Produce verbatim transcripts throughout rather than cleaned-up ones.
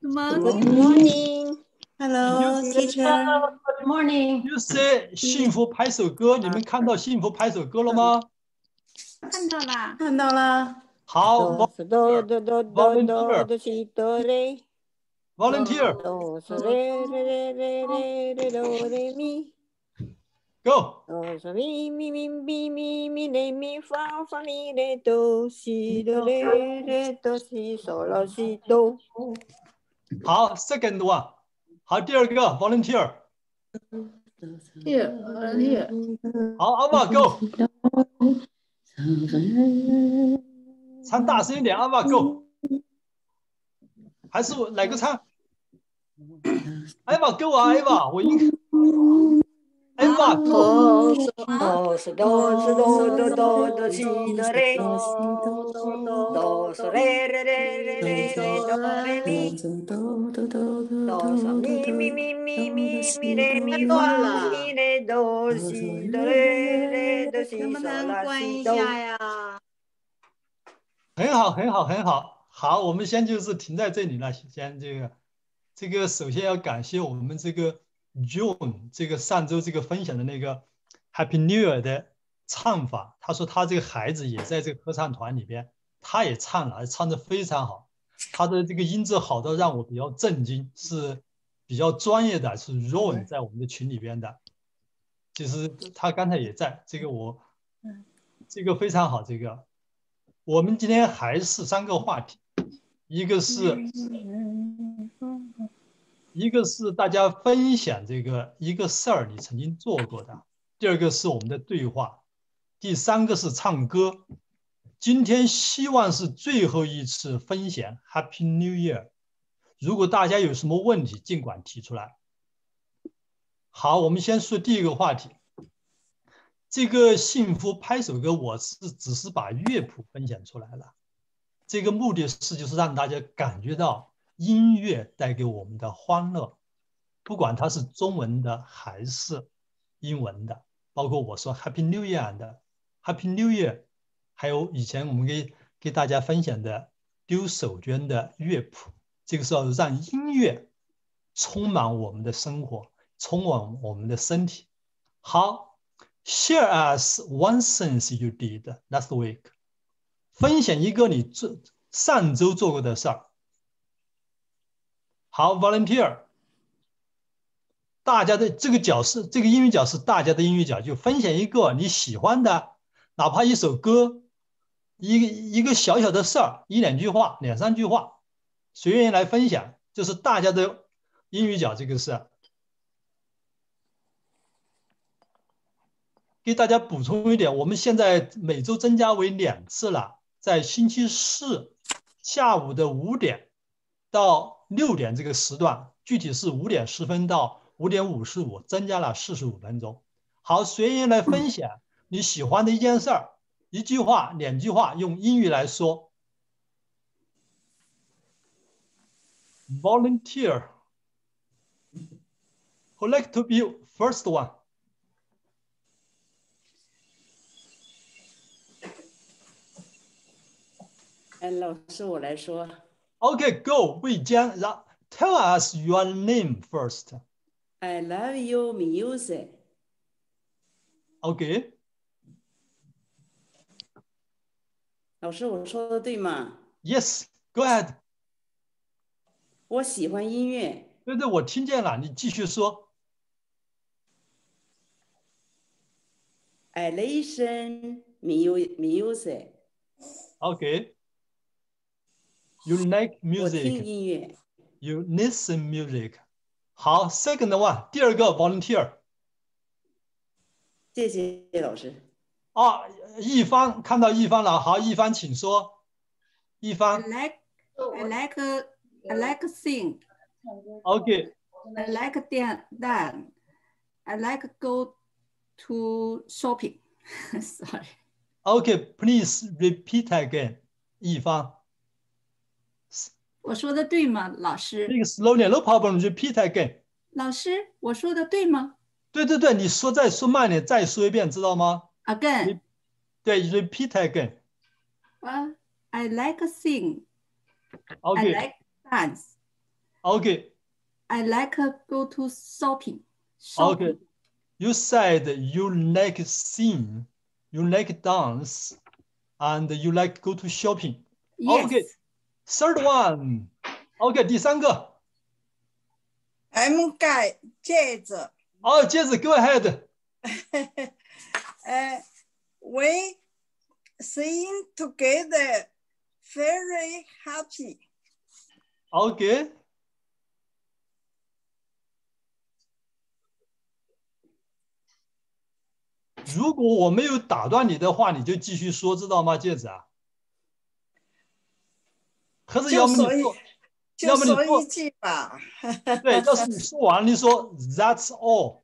Good morning. Good morning. Hello, teacher. Good morning. You say 幸福拍手歌，你们看到幸福拍手歌了吗？ 看到啦。 看到了。 好 Do do do do do do do si do re. ，volunteer，volunteer， Do so re re re re re re do re mi. go。 Do so mi mi mi mi mi mi re mi fa fa mi re do si do re re do si so la si do. 好 ，second one， 好，第二个 volunteer， Here, here. 好，阿爸 go， 唱大声一点，阿爸 go， 还是我哪个唱？艾娃 go 啊，艾娃，我应艾娃 go， Do so do so do do do do si do re. Do so re re re re re re do re mi. Do so mi mi mi mi mi mi re mi fa mi re do si do re re do si 能不 so 能 la 关 si 一 do。 下呀？ 很好，很好，很好。好，我们先就是停在这里了。先这个，这个首先要感谢我们这个 June 这个上周这个分享的那个 Happy New Year 的唱法。他说他这个孩子也在这个合唱团里边，他也唱了，唱得非常好。他的这个音质好到让我比较震惊，是比较专业的，是 Ron 在我们的群里边的。其实他刚才也在，这个我，这个非常好，这个。我们今天还是三个话题，一个是，一个是大家分享这个一个事儿你曾经做过的，第二个是我们的对话，第三个是唱歌。今天希望是最后一次分享 Happy New Year， 如果大家有什么问题，尽管提出来。好，我们先说第一个话题。这个幸福拍手歌，我是只是把乐谱分享出来了。这个目的是就是让大家感觉到音乐带给我们的欢乐，不管它是中文的还是英文的，包括我说 Happy New Year 的 Happy New Year， 还有以前我们给给大家分享的丢手绢的乐谱，这个是要让音乐充满我们的生活，充满我们的身体。好。Share us one thing you did last week. 分享一个你做上周做过的事儿。好 ，volunteer， 大家的这个角是这个英语角是大家的英语角，就分享一个你喜欢的，哪怕一首歌，一个一个小小的事儿，一两句话，两三句话，谁愿意来分享？就是大家的英语角这个事。给大家补充一点，我们现在每周增加为两次了，在星期四下午的五点到六点这个时段，具体是五点十分到五点五十五，增加了四十五分钟。好，随缘来分享你喜欢的一件事儿，一句话、两句话，用英语来说。Volunteer, who like to be first one? 哎，老师，我来说。 Okay, go, 魏江，然 Tell us your name first. I love you, music. Okay. 老师，我说的对吗？ Yes, go ahead. 我喜欢音乐。 对对，我听见了，你继续说。 I listen music. Okay. You like 我听 music. 音乐。 You listen music. 好 ，second one， 第二个 volunteer。 谢谢老师。 啊，一帆看到一帆了，好，一帆请说。一 I 帆。 like, I like, I like sing. Okay. I like dance. I like go to shopping. Sorry. Okay, please repeat again. 一帆。 我说的对吗，老师？ Speak slowly, no problem. Repeat again. 老师，我说的对吗？ 对对对，你说再说慢点，再说一遍，知道吗 Again. 对 ，repeat again. Well, I like sing. Okay. I like dance. Okay. I like go to shopping. Okay. Shopping. You said you like sing, you like dance, and you like go to shopping. Yes. Okay. Third one. Okay. 第三个。 M 盖戒指。 哦，戒指 ，Go ahead. 呃 We sing together, very happy. Okay. 如果我没有打断你的话，你就继续说，知道吗？戒指啊，可是要么你说，要么你说一句吧。 对，要是你说完，你说 That's all。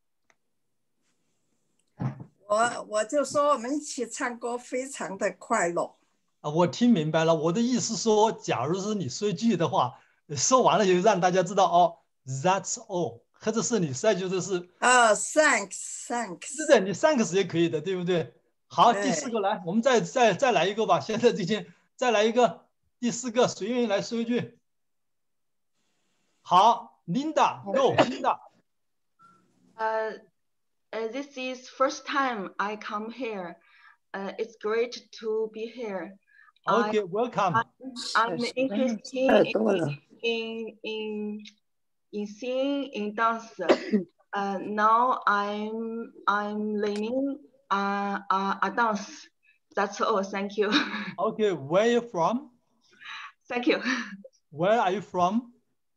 我我就说我们一起唱歌非常的快乐。 啊，我听明白了。我的意思说，假如是你说一句的话，说完了就让大家知道哦 ，That's all。或者是你再就是啊、uh, ，thanks thanks， 是的，你 thanks 也可以的，对不对？好，第四个来，我们再再再来一个吧。现在这些再来一个，第四个，谁愿意来说一句？好 ，Linda go Linda。 呃、uh, uh, This is first time I come here. Uh, it's great to be here. Okay, I, welcome. I'm, I'm interested in in in. in singing, in dance. Uh, now I'm I'm learning uh, uh, a dance. That's all. Thank you. Okay, where are you from? Thank you. Where are you from?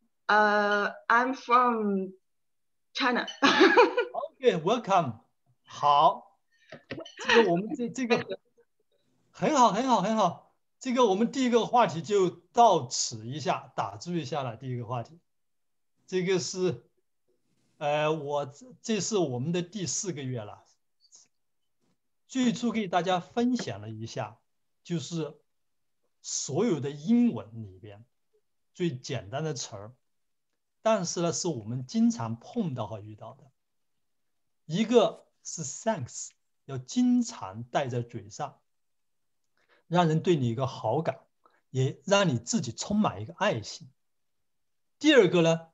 Uh, I'm from China. Okay, welcome. 好，这个我们这这个很好很好很好。这个我们第一个话题就到此一下，打住一下了。第一个话题。这个是，呃，我这是我们的第四个月了。最初给大家分享了一下，就是所有的英文里边最简单的词儿，但是呢，是我们经常碰到和遇到的。一个是 thanks， 要经常带在嘴上，让人对你有个好感，也让你自己充满一个爱心。第二个呢？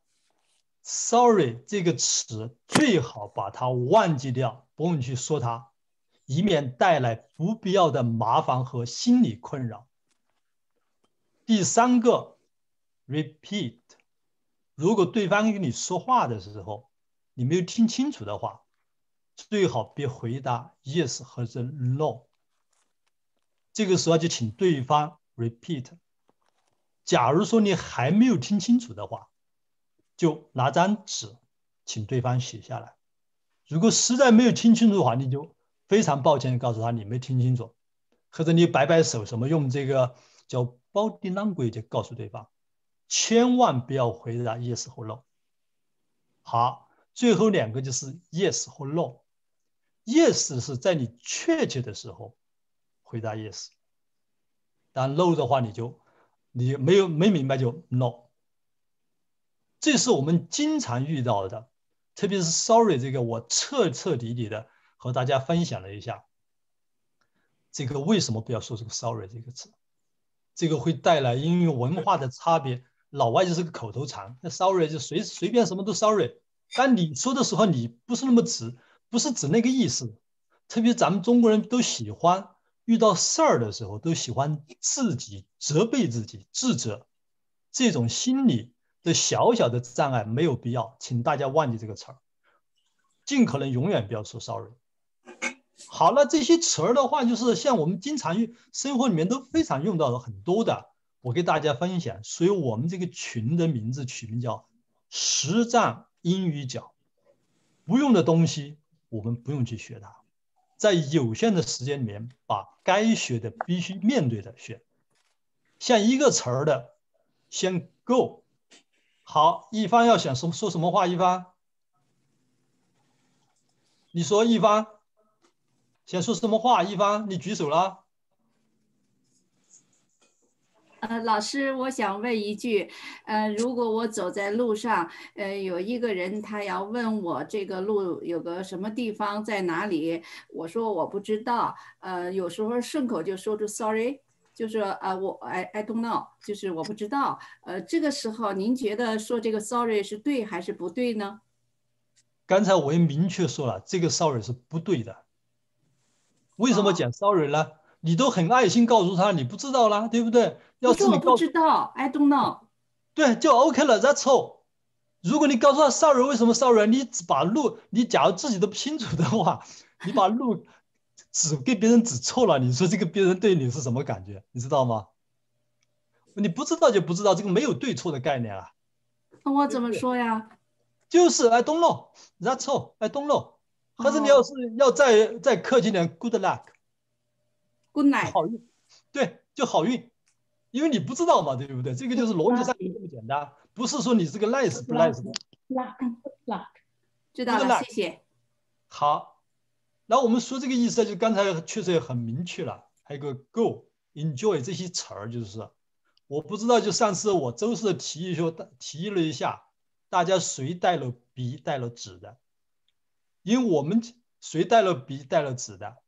Sorry 这个词最好把它忘记掉，不用去说它，以免带来不必要的麻烦和心理困扰。第三个 ，repeat， 如果对方跟你说话的时候，你没有听清楚的话，最好别回答 yes 或者 no。这个时候就请对方 repeat。假如说你还没有听清楚的话， 就拿张纸，请对方写下来。如果实在没有听清楚的话，你就非常抱歉地告诉他你没听清楚，或者你摆摆手什么，用这个叫 body language 告诉对方，千万不要回答 yes 或 no。好，最后两个就是 yes 或 no。yes 是在你确切的时候回答 yes， 但 no 的话你就你没有没明白就 no。 这是我们经常遇到的，特别是 sorry 这个，我彻彻底底的和大家分享了一下，这个为什么不要说这个 sorry 这个词？这个会带来因为文化的差别，老外就是个口头禅，那 sorry 就随随便什么都 sorry， 但你说的时候你不是那么指，不是指那个意思。特别咱们中国人都喜欢遇到事儿的时候，都喜欢自己责备自己、自责，这种心理 的小小的障碍没有必要，请大家忘记这个词儿，尽可能永远不要说 sorry。好了，这些词儿的话，就是像我们经常用生活里面都非常用到的很多的，我给大家分享。所以我们这个群的名字取名叫“实战英语角”，不用的东西我们不用去学它，在有限的时间里面把该学的必须面对的学。像一个词儿的，先 go。 好，一方要想说说什么话？一方，你说一方想说什么话？一方，你举手了。 呃，老师，我想问一句，呃，如果我走在路上，呃，有一个人他要问我这个路有个什么地方在哪里，我说我不知道，呃，有时候顺口就说出 sorry， 就是说啊，我 I I don't know， 就是我不知道。呃，这个时候您觉得说这个 sorry 是对还是不对呢？ 刚才我也明确说了，这个 sorry 是不对的。为什么讲 sorry 呢？你都很爱心告诉他你不知道啦，对不对？要是你告诉我不知道 ，I don't know， 对，就 OK 了 ，That's all。如果你告诉他 sorry， 为什么 sorry？ 你把路，你假如自己都不清楚的话，你把路指给别人指错了，你说这个别人对你是什么感觉？你知道吗？你不知道就不知道，这个没有对错的概念啊。 那我怎么说呀？ 就是 I don't know，That's all，I don't know。或者你要是要再再客气点 ，Good luck，Good night， 好运，对，就好运，因为你不知道嘛，对不对？这个就是逻辑上这么简单，不是说你是个 nice 不 nice 的。 luck，知道了，谢谢。 好，然后我们说这个意思，就刚才确实也很明确了，还有个 go、enjoy 这些词儿，就是我不知道，就上次我周四提议说提议了一下，大家谁带了笔带了纸的？因为我们谁带了笔带了纸的？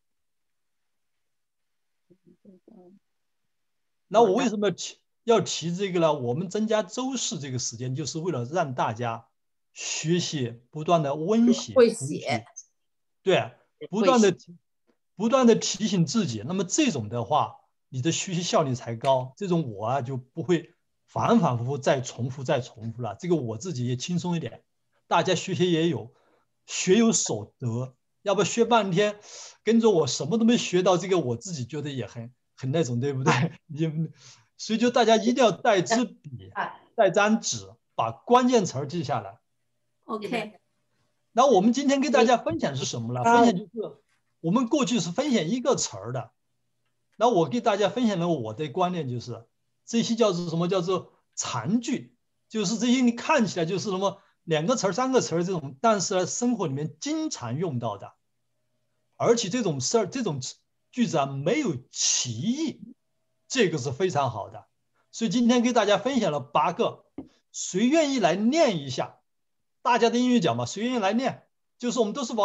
那我为什么提要提这个呢？我们增加周四这个时间，就是为了让大家学习不断的温习， 会写， 对，不断的不断的提醒自己。那么这种的话，你的学习效率才高。这种我啊就不会反反复复再重复再重复了。这个我自己也轻松一点，大家学习也有学有所得。要不学半天，跟着我什么都没学到，这个我自己觉得也很很那种，对不对？也所以就大家一定要带支笔，带张纸，把关键词记下来。 OK。 然后我们今天跟大家分享是什么呢？分享就是我们过去是分享一个词儿的，然后我给大家分享了我的观念，就是这些叫做什么叫做长句，就是这些你看起来就是什么两个词儿、三个词儿这种，但是呢生活里面经常用到的，而且这种事儿、这种句子啊没有歧义，这个是非常好的。所以今天给大家分享了八个，谁愿意来念一下？大家的英语讲嘛，谁愿意来念？就是我们都是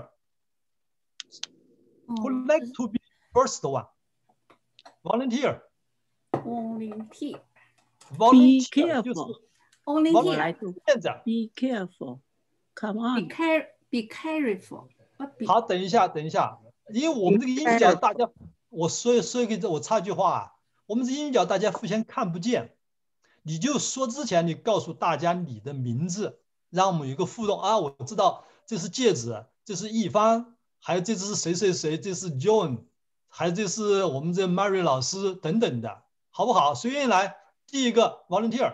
volunteer。Who like to be first one? Volunteer. Volunteer. Volunteer. Be careful. Volunteer. Be careful. Come on. Be care. Be careful. 好，等一下，等一下，因为我们这个英语角大家，我说说一个，我插句话啊，我们这英语角大家互相看不见，你就说之前你告诉大家你的名字。让我们有一个互动啊！我知道这是戒指，这是一方，还有这是谁谁谁，这是 John， 还有这是我们这 Mary 老师等等的，好不好？谁愿意来？第一个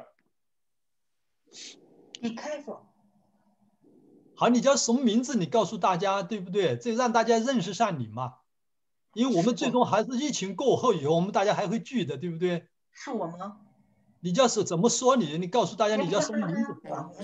volunteer。Be careful。 好，你叫什么名字？你告诉大家，对不对？这让大家认识上你嘛。因为我们最终还是疫情过后以后，我们大家还会聚的，对不对？ 是我吗？ 你叫是怎么说你？你告诉大家你叫什么名字？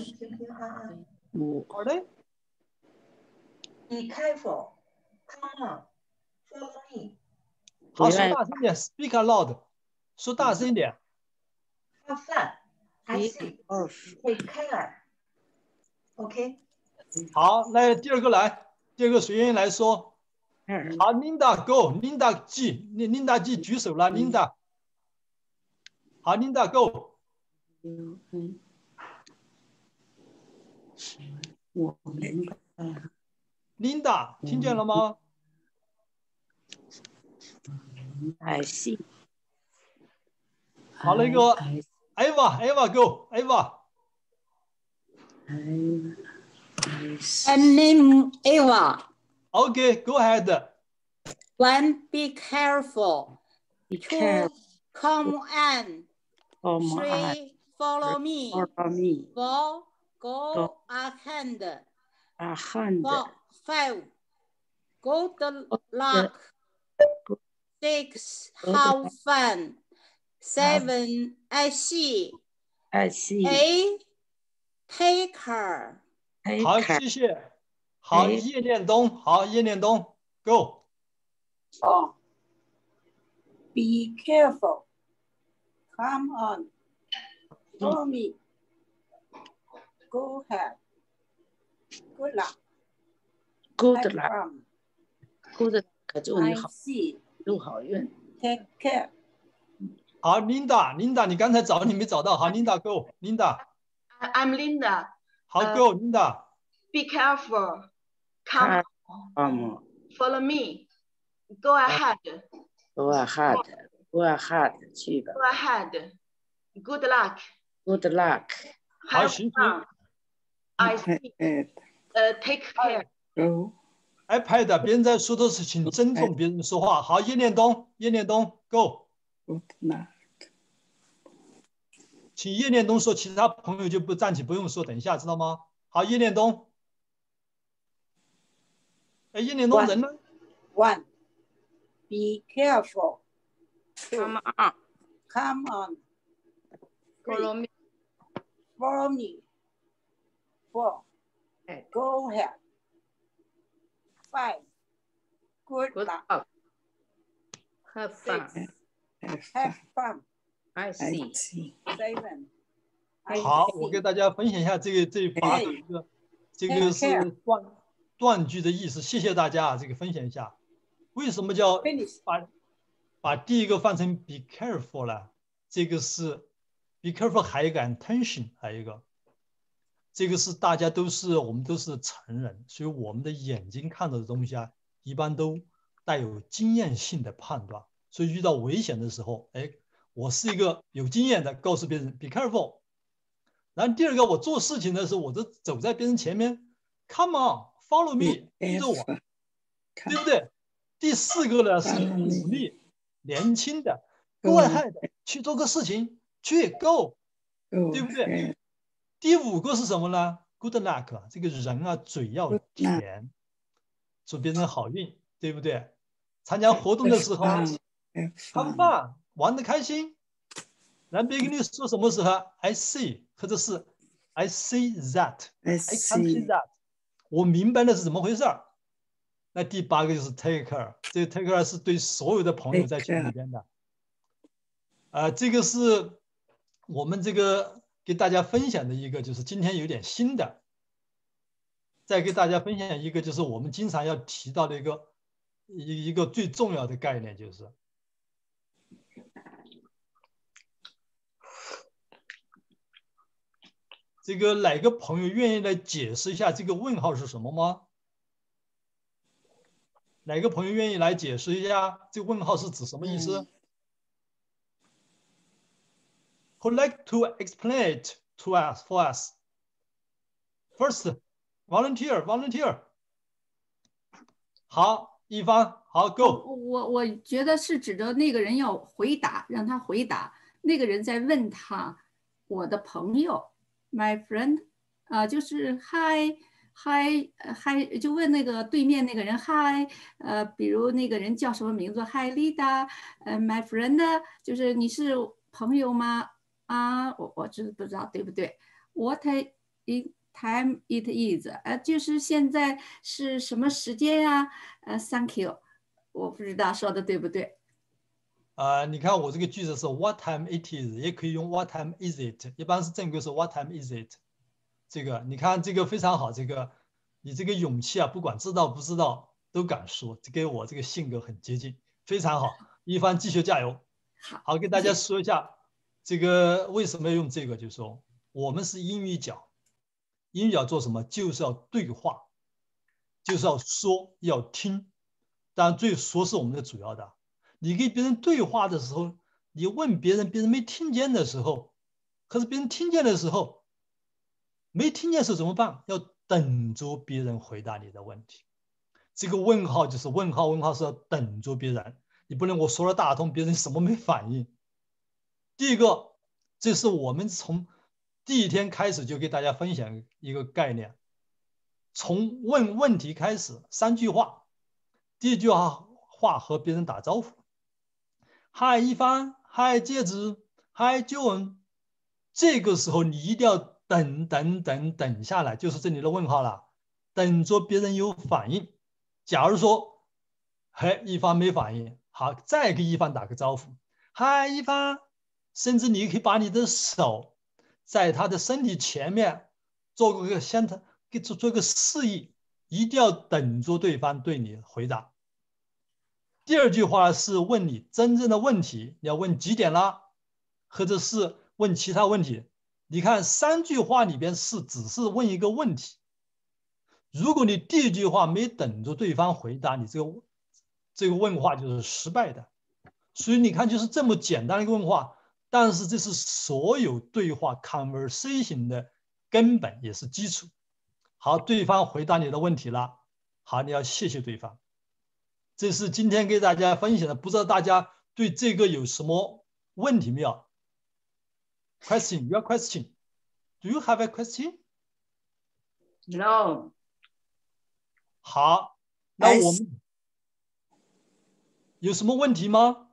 我好嘞。 Be careful. Come on, follow me. 好，说大声点 ，Speak aloud， 说大声一点。 Have fun. I see. Take care. OK。 好，来第二个来，第二个谁愿意来说？好 ，Linda Go，Linda G，Linda G 举手了 ，Linda。好 ，Linda Go。 我明白。 Linda 听见了吗 ？I see。 好，那个 Eva，Eva Go，Eva。 I'm name Eva. Okay, go ahead. One, be careful. Be Two, come on. Come Three, follow me. Follow me. Four, go ahead. Ahead. Four, five, good luck. Six, have fun. Seven, I see. I see. Eight, take care. 好，谢谢。好，叶念东，好，叶念东 ，Go。 哦 ，Be careful. Come on. Follow me. Go ahead. Good luck. Good luck. Good luck 祝你好， see. 祝好运。 Take care. 好 ，Linda，Linda， 你刚才找你没找到，好 ，Linda go，Linda。 I'm Linda. 好 Uh, ，Go，Linda。 Be careful. Come on. Follow me. Go ahead. Go ahead. Go ahead. 去吧。 Go ahead. Good luck. Good luck. 好， Have 行 fun. 行。 I see. 呃、uh, Take care. Go. iPad， 别人在说的是，请尊重别人说话。好，叶念东，叶念东 ，Go。 Good luck. 请叶念东说，其他朋友就不站起，不用说，等一下，知道吗？好，叶念东。哎，叶念东人呢 One. Be careful. Come on. Come on. Follow me. Follow me. Four. Go ahead. Five. Good Good luck. luck. Have fun. Six. Have fun. I see. Seven. 好，我给大家分享一下这个这八个一个，这个是断断句的意思。谢谢大家啊，这个分享一下。为什么叫把把第一个换成 be careful 呢？这个是 be careful 还有一个 attention， 还有一个，这个是大家都是我们都是成人，所以我们的眼睛看到的东西啊，一般都带有经验性的判断。所以遇到危险的时候，哎，我是一个有经验的，告诉别人 be careful。然后第二个，我做事情的时候，我都走在别人前面 ，come on follow me， 跟着我，对不对？第四个呢是鼓励年轻的 ，go ahead 去做个事情，去 go， 对不对？第五个是什么呢 ？good luck， 这个人啊嘴要甜，祝别人好运，对不对？参加活动的时候 ，have fun 玩得开心。然后别跟你说什么时候 ，I see， 或者是 I see that，I can see that， 我明白了是怎么回事儿。那第八个就是 take care， 这个 take care 是对所有的朋友在群里边的。啊、呃，这个是我们这个给大家分享的一个，就是今天有点新的。再给大家分享一个，就是我们经常要提到的一个一一个最重要的概念，就是。这个哪个朋友愿意来解释一下这个问号是什么吗？哪个朋友愿意来解释一下这个问号是指什么意思？ Who like to explain it to us for us? First, volunteer, volunteer. 好，一方，好 ，Go。 我我觉得是指着那个人要回答，让他回答。那个人在问他，我的朋友。My friend， 啊、呃，就是 hi hi hi， 就问那个对面那个人 hi， 呃，比如那个人叫什么名字 hi Lida， 呃 ，my friend， 就是你是朋友吗？啊，我我知不知道对不对 ？What time it is？ 呃，就是现在是什么时间呀？呃 ，Thank you， 我不知道说的对不对。 啊、呃，你看我这个句子是 What time it is， 也可以用 What time is it， 一般是正规是 What time is it。这个你看这个非常好，这个你这个勇气啊，不管知道不知道都敢说，这跟我这个性格很接近，非常好。一帆继续加油。好，给大家说一下这个为什么要用这个，就是说我们是英语角，英语角做什么？就是要对话，就是要说要听，当然最说是我们的主要的。你跟别人对话的时候，你问别人，别人没听见的时候，可是别人听见的时候，没听见是怎么办？要等着别人回答你的问题。这个问号就是问号，问号是要等着别人，你不能我说了大通，别人什么没反应。第一个，这是我们从第一天开始就给大家分享一个概念，从问问题开始，三句话。第一句话话和别人打招呼。嗨，一帆，嗨，戒指，嗨，John。这个时候你一定要等等等等下来，就是这里的问号了，等着别人有反应。假如说，嘿，一帆没反应，好，再给一帆打个招呼，嗨，一帆。甚至你可以把你的手在他的身体前面做个向他给做做个示意，一定要等着对方对你回答。第二句话是问你真正的问题，你要问几点了？ 或者是问其他问题。你看三句话里边是只是问一个问题，如果你第一句话没等着对方回答，你这个这个问话就是失败的。所以你看，就是这么简单的一个问话，但是这是所有对话 conversation 的根本，也是基础。好，对方回答你的问题了，好，你要谢谢对方。这是今天给大家分享的，不知道大家对这个有什么问题没有 ？Question, your question. Do you have a question? No. 好，那我们有什么问题吗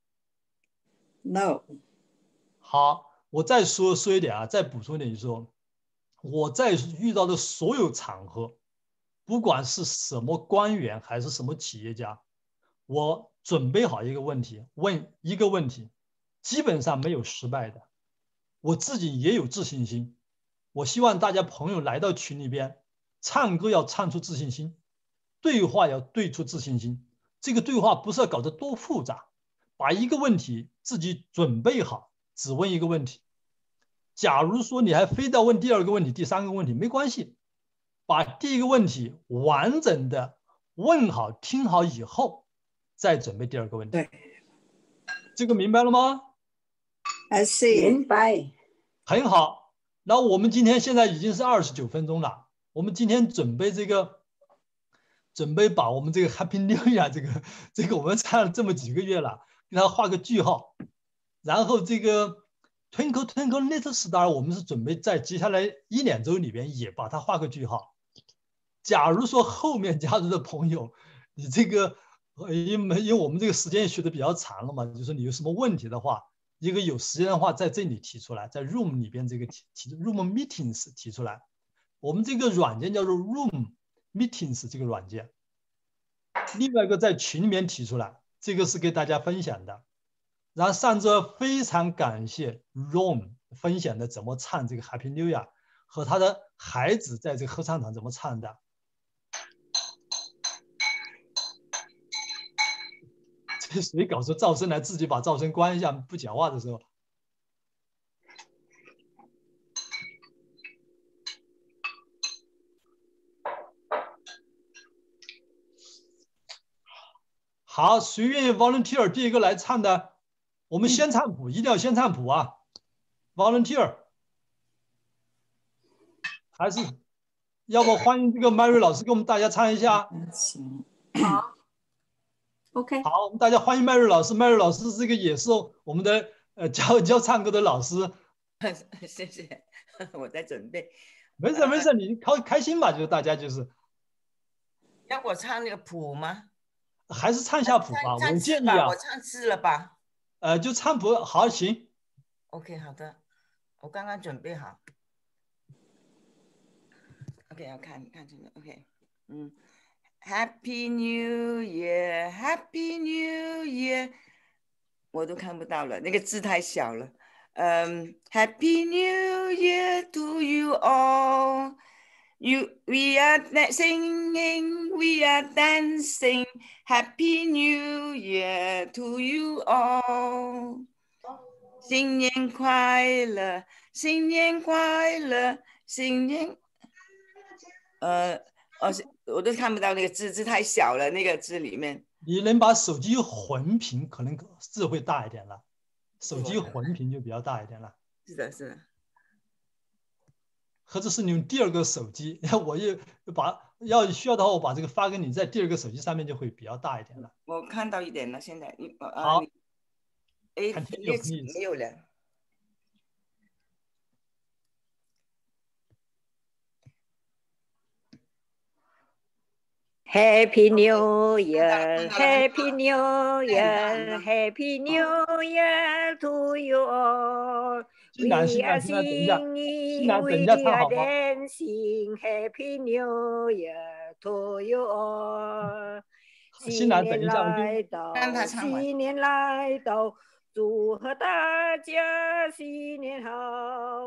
？No。 好，我再说说一点啊，再补充一点，就是说我在遇到的所有场合，不管是什么官员还是什么企业家，我准备好一个问题，问一个问题，基本上没有失败的。我自己也有自信心。我希望大家朋友来到群里边，唱歌要唱出自信心，对话要对出自信心。这个对话不是要搞得多复杂，把一个问题自己准备好，只问一个问题。假如说你还非要问第二个问题、第三个问题，没关系，把第一个问题完整的问好、听好以后，再准备第二个问题。 对， 这个明白了吗？ I see， 明白。 很好。那我们今天现在已经是二十九分钟了，我们今天准备这个，准备把我们这个 Happy New Year 这个这个我们唱了这么几个月了，给它画个句号。然后这个 Twinkle Twinkle Little Star， 我们是准备在接下来一两周里边也把它画个句号。假如说后面加入的朋友，你这个因为因为我们这个时间学的比较长了嘛，就是你有什么问题的话，一个有时间的话在这里提出来，在 Room 里边这个提提 Room Meetings 提出来。我们这个软件叫做 Room Meetings 这个软件。另外一个在群里面提出来，这个是给大家分享的。然后上周非常感谢 Ron 分享的怎么唱这个 Happy New Year 和他的孩子在这个合唱团怎么唱的。这谁搞出噪声来，自己把噪声关一下，不讲话的时候。好，谁愿意 volunteer 第一个来唱的？我们先唱谱，一定要先唱谱啊 ！volunteer， 还是要不欢迎这个 Mary 老师给我们大家唱一下？ 行，好 ，OK。 好，我们大家欢迎 Mary 老师。Mary 老师这个也是我们的呃教教唱歌的老师。 谢谢，我在准备。 没事没事，你开开心吧，就是大家就是。 要我唱那个谱吗？ 还是唱一下谱吧，我建议啊。 我唱字了吧？ 呃，就唱谱，好，行。 OK， 好的，我刚刚准备好。OK， 要看看这个 OK， 嗯 ，Happy New Year，Happy New Year， 我都看不到了，那个字太小了。嗯 ，Happy New Year to you all。You, we are singing, we are dancing. Happy New Year to you all. 新年快乐，新年快乐，新年。呃，哦，我都看不到那个字，字太小了，那个字里面。 你能把手机混屏，可能字会大一点了。手机混屏就比较大一点了。 是的，是的。 或者是你用第二个手机，我又把要需要的话，我把这个发给你，在第二个手机上面就会比较大一点了。 我看到一点了，现在你好， 哎，没有了。 Happy New Year, Happy New Year, Happy New Year to you all. 新兰，新兰，新兰，等一下，新兰，等一下，唱好吗 ？Happy New Year to you all。 新兰，等一下，我就让他唱完。新年来到，祝贺大家新年好，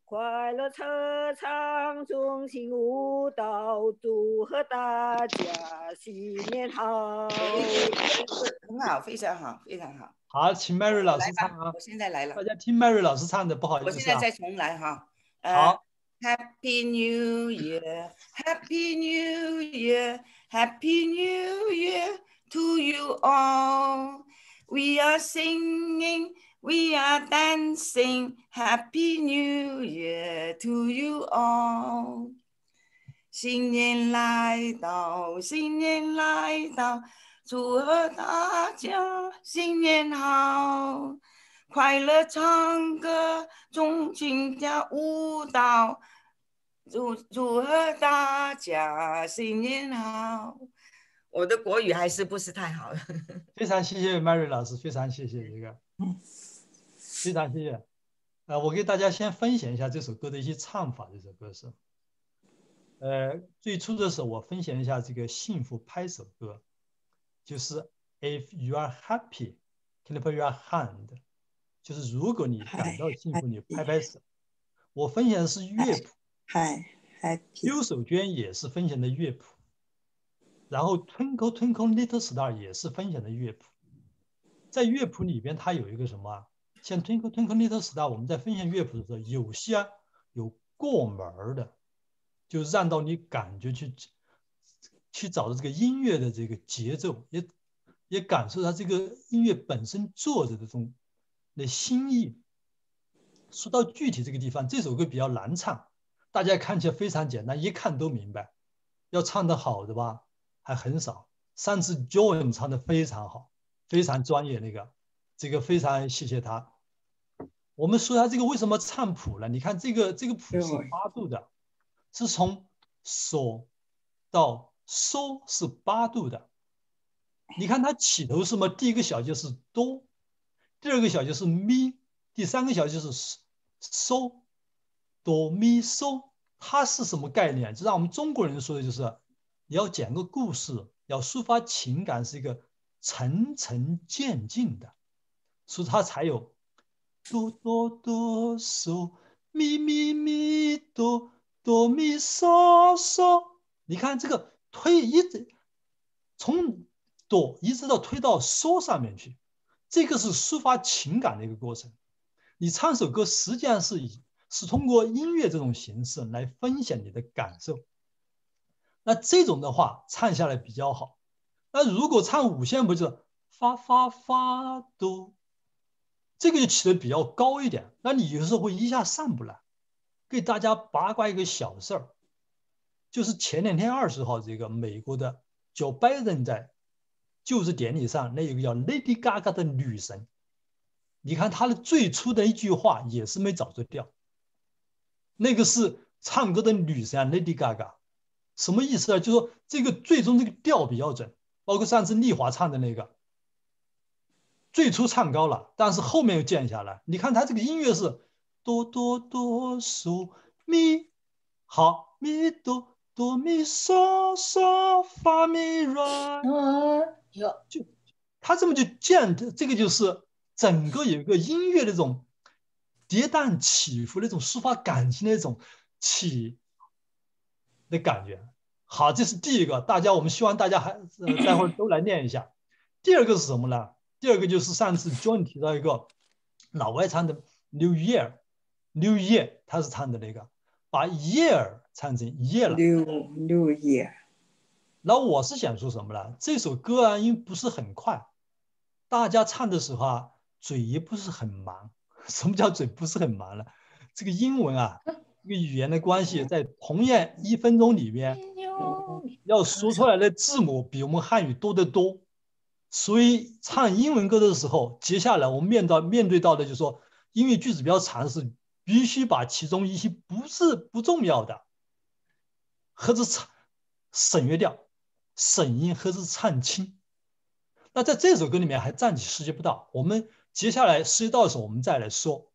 快乐车唱中心舞蹈，祝贺大家新年好！ 很好，非常好，非常好。 好，请 Mary 老师唱啊！ 我现在来了， 大家听 Mary 老师唱的，不好意思、啊。 我现在再重来哈。 好。 Uh, Happy New Year, Happy New Year, Happy New Year to you all. We are singing, we are dancing. Happy New Year to you all. 新年来到，新年来到，祝贺大家新年好，快乐唱歌，纵情跳舞蹈，祝祝贺大家新年好。我的国语还是不是太好了。 非常谢谢 Mary 老师，非常谢谢这个，非常谢谢。呃，我给大家先分享一下这首歌的一些唱法。这首歌是，呃，最初的时候我分享一下这个幸福拍手歌，就是 If you are happy, can you put your hand？ 就是如果你感到幸福，你拍拍手。我分享的是乐谱，邱守娟也是分享的乐谱。然后 Twinkle Twinkle Little Star 也是分享的乐谱，在乐谱里边它有一个什么，像 Twinkle Twinkle Little Star 我们在分享乐谱的时候，有些啊有过门的，就让到你感觉去去找到这个音乐的这个节奏，也也感受到这个音乐本身作者的这种的心意。说到具体这个地方，这首歌比较难唱，大家看起来非常简单，一看都明白，要唱得好的吧还很少。上次 Joan 唱的非常好，非常专业，那个这个非常谢谢他。我们说他这个为什么唱谱呢？你看这个这个谱是八度的，是从嗦到嗦是八度的。你看它起头是什么？第一个小节是哆，第二个小节是咪，第三个小节是嗦，哆咪嗦。它是什么概念？就让我们中国人说的就是。你要讲个故事，要抒发情感，是一个层层渐进的，所以它才有哆哆哆嗦咪咪咪哆哆咪嗦嗦。你看这个推一直从哆一直到推到嗦上面去，这个是抒发情感的一个过程。你唱首歌实际上是以是通过音乐这种形式来分享你的感受。那这种的话唱下来比较好。那如果唱五线谱就是发发发哆，这个就起得比较高一点，那你有时候会一下上不来。给大家八卦一个小事儿，就是前两天二十号，这个美国的Joe Biden在就职典礼上，那有个叫 Lady Gaga 的女神，你看她的最初的一句话也是没找着调，那个是唱歌的女神 Lady Gaga。什么意思呢？就是说这个最终这个调比较准，包括上次丽华唱的那个，最初唱高了，但是后面又降下来。你看他这个音乐是哆哆哆嗦咪，好咪哆哆咪嗦嗦发咪来，就他这么就降，这个就是整个有一个音乐的这种跌宕起伏的这种抒发感情的一种起的感觉。好，这是第一个，大家我们希望大家还、呃、待会儿都来念一下。第二个是什么呢？第二个就是上次 John 提到一个老外唱的 New Year New Year， 他是唱的那个，把 year 唱成 year 了 New New Year。 然后我是想说什么呢？这首歌啊，因为不是很快，大家唱的时候啊，嘴也不是很忙。什么叫嘴不是很忙呢？这个英文啊，这个语言的关系，在同样一分钟里面，要说出来的字母比我们汉语多得多。所以唱英文歌的时候，接下来我们面到面对到的就是说，因为句子比较长，是必须把其中一些不是不重要的，或者省略掉，省音或者唱清。那在这首歌里面还暂时涉及不到，我们接下来涉及到的时候我们再来说。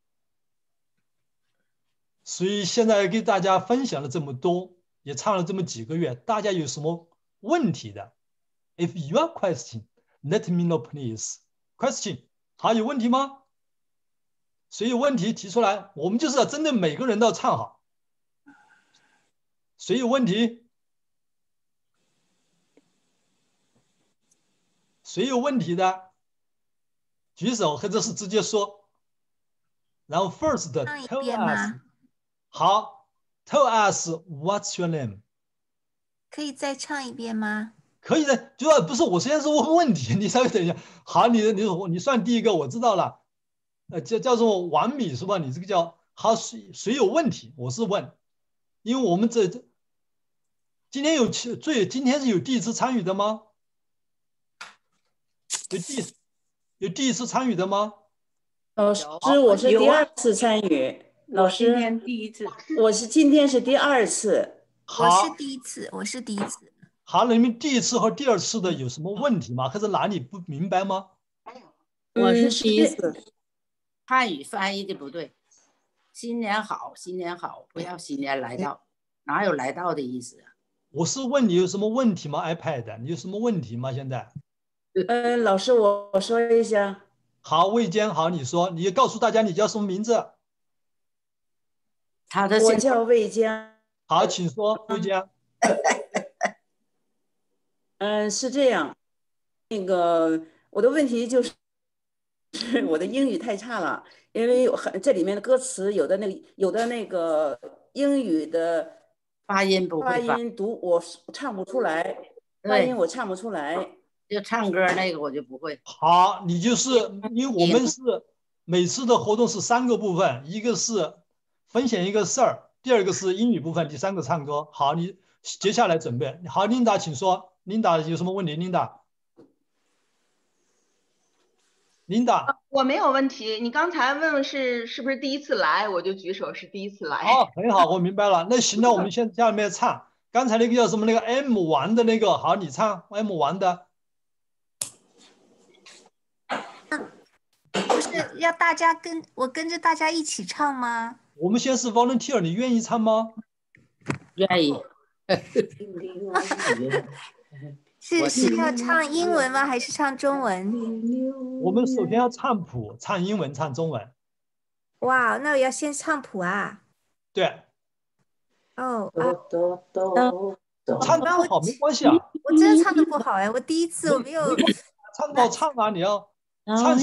所以现在给大家分享了这么多，也唱了这么几个月，大家有什么问题的 ？If you have question, let me know please. Question， 还有问题吗？ 谁有问题提出来，我们就是要针对每个人都要唱好。谁有问题？谁有问题的举手，或者是直接说。然后 first tell us， 好 ，tell us what's your name。 可以再唱一遍吗？ 可以的，就不是我现在是问问题，你稍微等一下。好，你你你算第一个，我知道了。呃，叫叫做完米是吧？你这个叫好，谁谁有问题？我是问，因为我们这这今天有最今天是有第一次参与的吗？有第有第一次参与的吗？ 老师，我是第二次参与。老师， 今天第一次， 我是今天是第二次。 我是第一次，我是第一次。 好，你们第一次和第二次的有什么问题吗？或者哪里不明白吗？ 我是第一次。汉语翻译的不对，新年好，新年好，不要新年来到，哪有来到的意思啊？ 我是问你有什么问题吗 ？iPad， 你有什么问题吗？现在？ 呃，老师，我我说一下。 好，魏坚，好，你说，你告诉大家你叫什么名字？ 他的我叫魏坚。 好，请说，魏坚。 嗯、呃，是这样，那个我的问题就是，是我的英语太差了，因为有很这里面的歌词有的那个有的那个英语的发音不发会发音读我唱不出来，发音我唱不出来。 就唱歌那个我就不会。 好，你就是因为我们是每次的活动是三个部分，一个是分享一个事儿，第二个是英语部分，第三个唱歌。好，你接下来准备好，琳达，请说，琳达有什么问题？琳达，琳达， 我没有问题。你刚才问问是是不是第一次来，我就举手是第一次来。 好，很好，我明白了。那行了，我们现下面唱刚才那个叫什么那个 M 玩的那个，好，你唱 M 玩的。 不是要大家跟我跟着大家一起唱吗？ 我们先是 volunteer， 你愿意唱吗？ 愿意。 是是要唱英文吗？还是唱中文？ 我们首先要唱谱，唱英文，唱中文。 哇，那我要先唱谱啊？ 对。 哦啊， 唱的不好没关系啊。 我真的唱的不好哎，我第一次我没有。 唱到唱啊，你要。 唱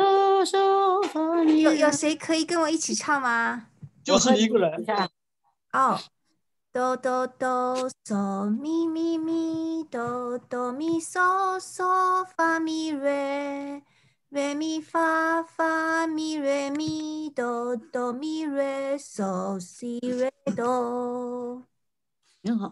有有谁可以跟我一起唱吗？ 就是一个人。 哦，哆哆哆嗦咪咪咪，哆哆咪嗦嗦发咪瑞，瑞咪发发咪瑞咪，哆哆咪瑞嗦西瑞哆。 很好。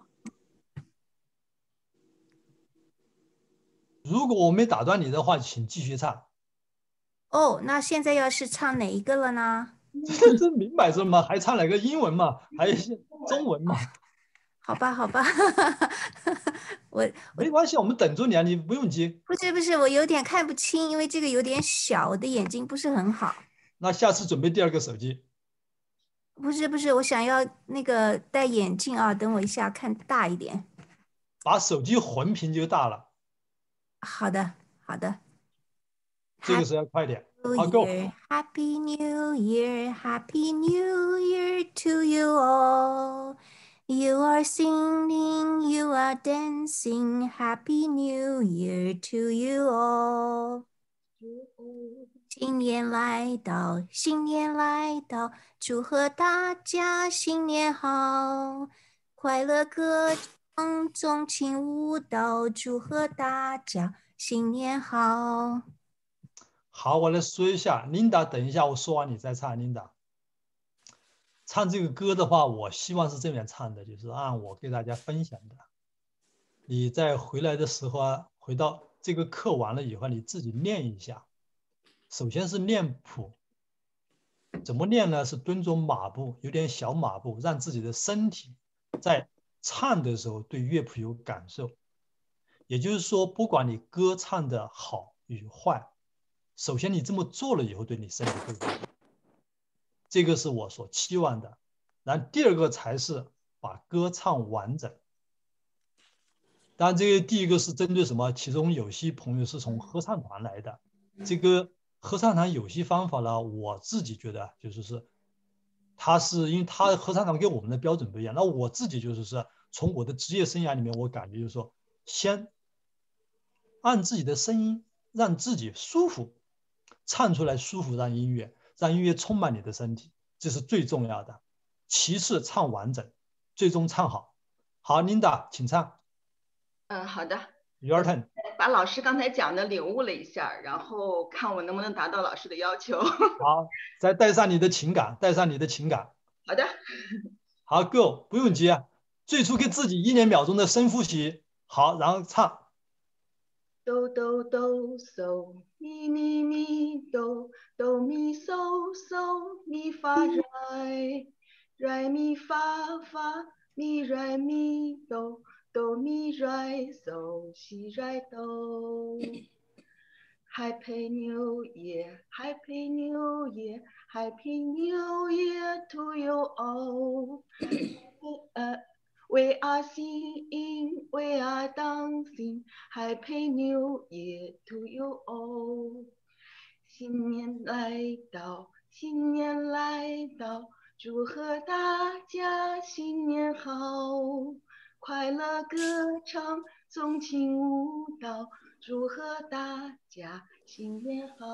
如果我没打断你的话，请继续唱。 哦，那现在要是唱哪一个了呢？ 这这明摆着嘛，还唱哪个英文嘛，还中文嘛？ 好吧，好吧，我没关系，我们等住你啊，你不用急。 不是不是，我有点看不清，因为这个有点小，我的眼睛不是很好。 那下次准备第二个手机。 不是不是，我想要那个戴眼镜啊，等我一下看大一点。 把手机横屏就大了。 好的好的。 这个时候要快点。好 ，Go。 Happy New Year, Happy New Year to you all. You are singing, you are dancing. Happy New Year to you all. 新年来到，新年来到，祝贺大家新年好！快乐歌唱，纵情舞蹈，祝贺大家新年好！ 好，我来说一下，琳达，等一下我说完你再唱。琳达，唱这个歌的话，我希望是这样唱的，就是按我给大家分享的。你在回来的时候啊，回到这个课完了以后，你自己练一下。首先是练谱，怎么练呢？是蹲着马步，有点小马步，让自己的身体在唱的时候对乐谱有感受。也就是说，不管你歌唱的好与坏，首先你这么做了以后，对你身体会有，这个是我所期望的。然后第二个才是把歌唱完整。当然，这个第一个是针对什么？其中有些朋友是从合唱团来的，这个合唱团有些方法呢，我自己觉得就是是，他是因为他合唱团跟我们的标准不一样。那我自己就是是从我的职业生涯里面，我感觉就是说，先按自己的声音，让自己舒服，唱出来舒服，让音乐让音乐充满你的身体，这是最重要的。其次唱完整，最终唱好。好 ，Linda， 请唱。 嗯，好的。 Your turn。 把老师刚才讲的领悟了一下，然后看我能不能达到老师的要求。 好，再带上你的情感，带上你的情感。 好的。 好 ，Go， 不用急，最初给自己一两秒钟的深呼吸。好，然后唱。 哆哆哆嗦咪咪咪哆哆咪嗦嗦咪发来来咪发发咪来咪哆哆咪来嗦西来哆。Happy New Year, Happy New Year, Happy New Year to you all. Uh, we are singing, we are dancing. Happy New Year to you all. 新年来到，新年来到，祝贺大家新年好！快乐歌唱，纵情舞蹈。祝贺大家新年好！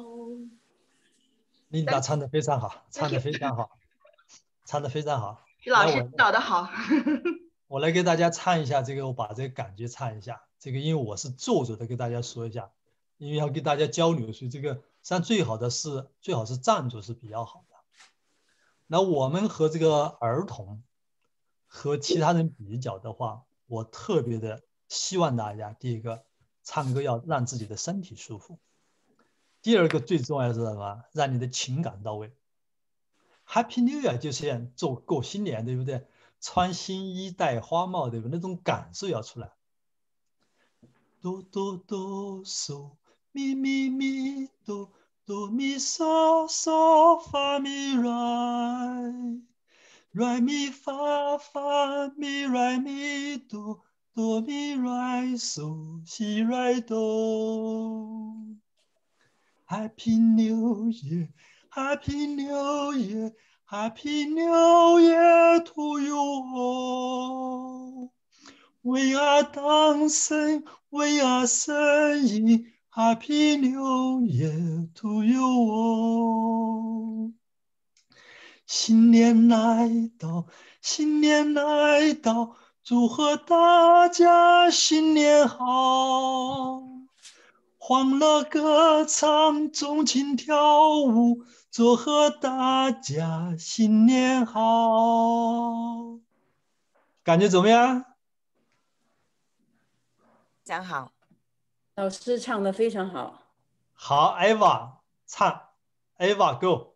琳达唱得非常好，唱得非常好，唱得非常好。 徐老师导得好。 我来给大家唱一下这个，我把这个感觉唱一下。这个因为我是作者的，给大家说一下，因为要跟大家交流，所以这个实际上最好的是最好是站着是比较好的。那我们和这个儿童和其他人比较的话，我特别的希望大家，第一个。唱歌要让自己的身体舒服。第二个最重要的是什么？让你的情感到位。Happy New Year 就是做过新年，对不对？穿新衣戴花帽，对不对？那种感受要出来。哆哆哆嗦咪咪咪哆哆咪嗦嗦发咪来来咪发发咪来咪哆。哆咪来嗦西来哆 ，Happy New Year, Happy New Year, Happy New Year to you all. We are dancing, we are singing, Happy New Year to you all. 新年来到，新年来到。祝贺大家新年好，欢乐歌唱，纵情跳舞，祝贺大家新年好。感觉怎么样？ 非常好， 老师唱得非常好。 好 ，Eva 唱 ，Eva Go。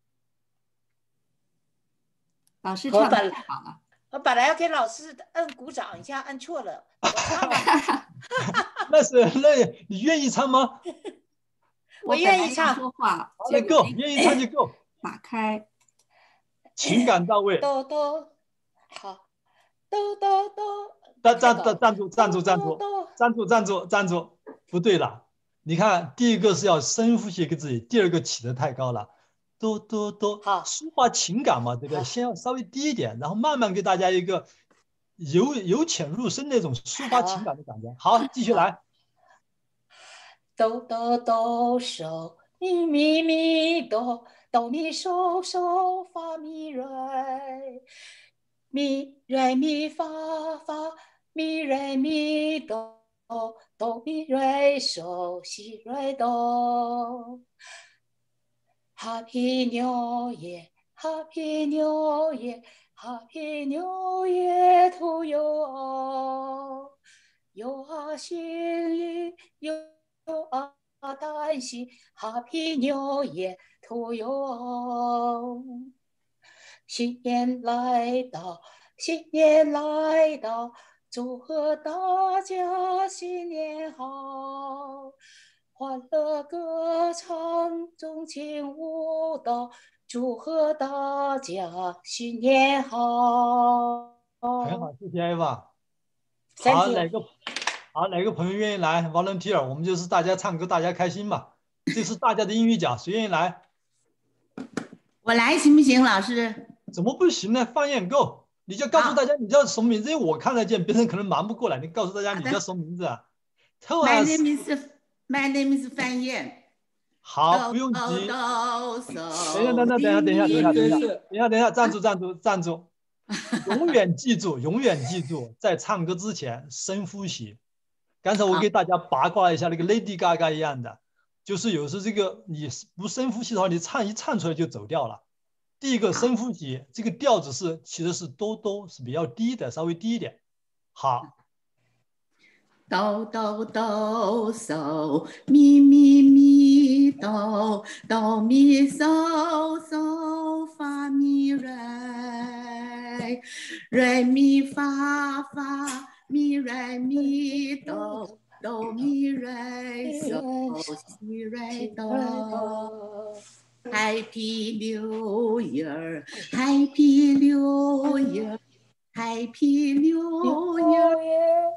老师唱得太好了。 我本来要给老师摁鼓掌一下，按错了。我唱了那是那你愿意唱吗？ 我愿意唱。 说话， 那够，愿意唱就够。 打开， 情感到位。 哆哆，好，哆哆哆。 站站站站住站住站住站住站住站住，不对了。你看，第一个是要深呼吸给自己，第二个起得太高了。哆哆哆， 好， 抒发情感嘛，对不对？先要稍微低一点，然后慢慢给大家一个由由浅入深那种抒发情感的感觉。好，继续来。 哆哆哆嗦咪咪咪哆哆咪嗦嗦发咪来咪来咪发发咪来咪哆哆咪来嗦西来哆。Happy New Year, Happy New Year, Happy New Year to you all. You are 幸运 ，You are 担心 ，Happy New Year to you all. 新年来到，新年来到，祝贺大家新年好。欢乐歌唱，纵情舞蹈，祝贺大家新年好！ 很好，谢谢 Eva。好，哪个好哪个朋友愿意来 volunteer？ 我们就是大家唱歌，大家开心嘛。 这是大家的英语角，谁愿意来？ 我来行不行，老师？ 怎么不行呢？放眼够，你就告诉大家你叫什么名字，因为我看得见，别人可能忙不过来。你告诉大家你叫什么名字啊 ？Tell My us. name is My name is 范燕。 好，不用急。等一下，等等，等一下，等一下，等一下，等一下，等一下，等一下，站住，站住，站住！永远记住，永远记住，在唱歌之前深呼吸。刚才我给大家八卦一下那个 Lady Gaga 一样的，就是有时候这个你不深呼吸的话，你唱一唱出来就走调了。第一个深呼吸，这个调子是其实是哆哆是比较低的，稍微低一点。好。 哆哆哆嗦咪咪咪哆哆咪嗦嗦发咪来来咪发发咪来咪哆哆咪来嗦西来哆。Happy New Year, Happy New Year, Happy New Year.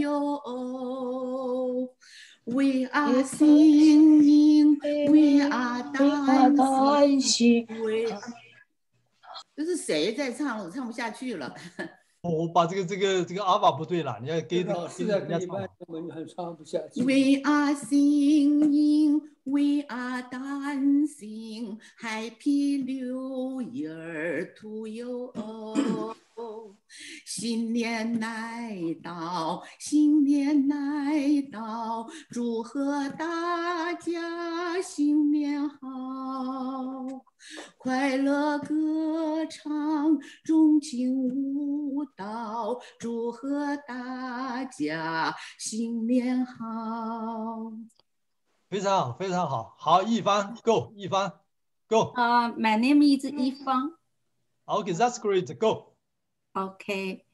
Yo, we are singing, we are dancing. We are... 这是谁在唱了？我唱不下去了。 我把这个这个这个阿爸不对了，你要给老师在跟一般人很唱不下去。 We are singing, we are dancing. Happy New Year to you all. 新年来到，新年来到，祝贺大家新年好，快乐歌唱，钟情舞蹈，祝贺大家新年好。 非常好，非常好，好，一帆 ，Go， 一帆 ，Go。 啊、uh, ，My name is 一帆。 Okay, that's great. Go. Okay.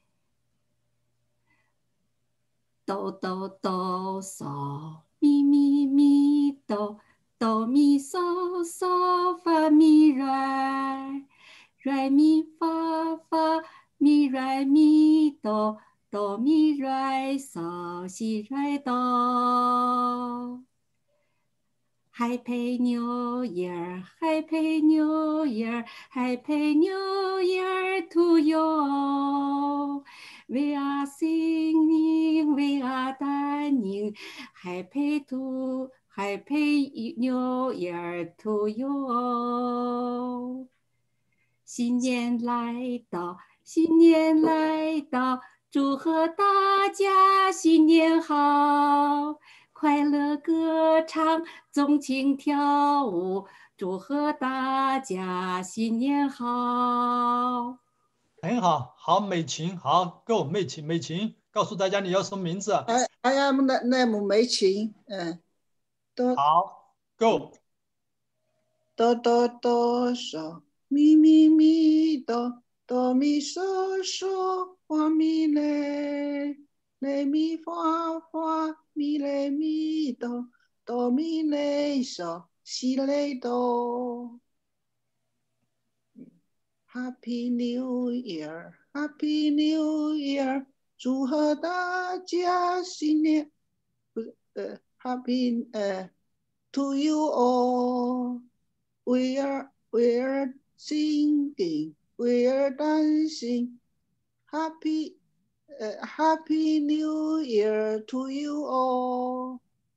哆哆哆嗦咪咪咪哆哆咪嗦嗦发咪来来咪发发咪来咪哆哆咪来嗦西来哆。Happy New Year, Happy New Year, Happy New Year to you all. We are singing, we are dancing. Happy to Happy New Year to you all. 新年来到，新年来到，祝贺大家新年好。快乐歌唱，纵情跳舞，祝贺大家新年好。 很好，好美琴，好 ，Go 美琴，美琴，告诉大家你要什么名字 ？I I am name 美琴，嗯， 哆。好 ，Go。 哆哆哆嗦，咪咪咪哆，哆咪嗦嗦，发咪来，来咪发发。咪来咪哆，哆咪来嗦，西来哆。Happy New Year, Happy New Year， 祝贺大家新年，不是呃 ，Happy 呃 to you all。We are we are singing, we are dancing. Happy Uh, Happy New Year to you all！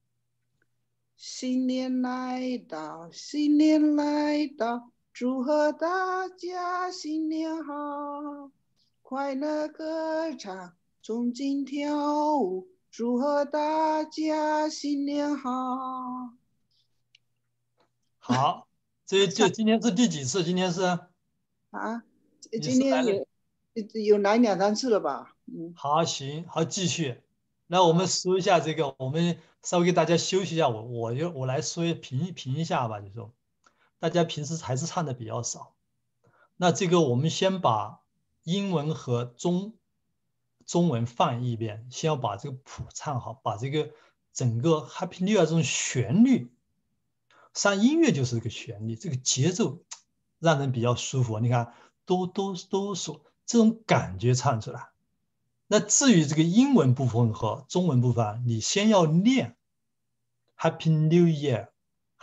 新年来到，新年来到，祝贺大家新年好，快乐歌唱，纵情跳舞，祝贺大家新年好。 好，这这今天是第几次？今天是啊，今天有有来两三次了吧？嗯， 好，行，好，继续。那我们说一下这个，我们稍微给大家休息一下，我我就我来说评评一下吧，就说大家平时还是唱的比较少。那这个我们先把英文和中中文放一边，先要把这个谱唱好，把这个整个 Happy New Year 这种旋律，上音乐就是这个旋律，这个节奏让人比较舒服。你看，哆哆哆嗦，这种感觉唱出来。那至于这个英文部分和中文部分，你先要练 Happy New Year,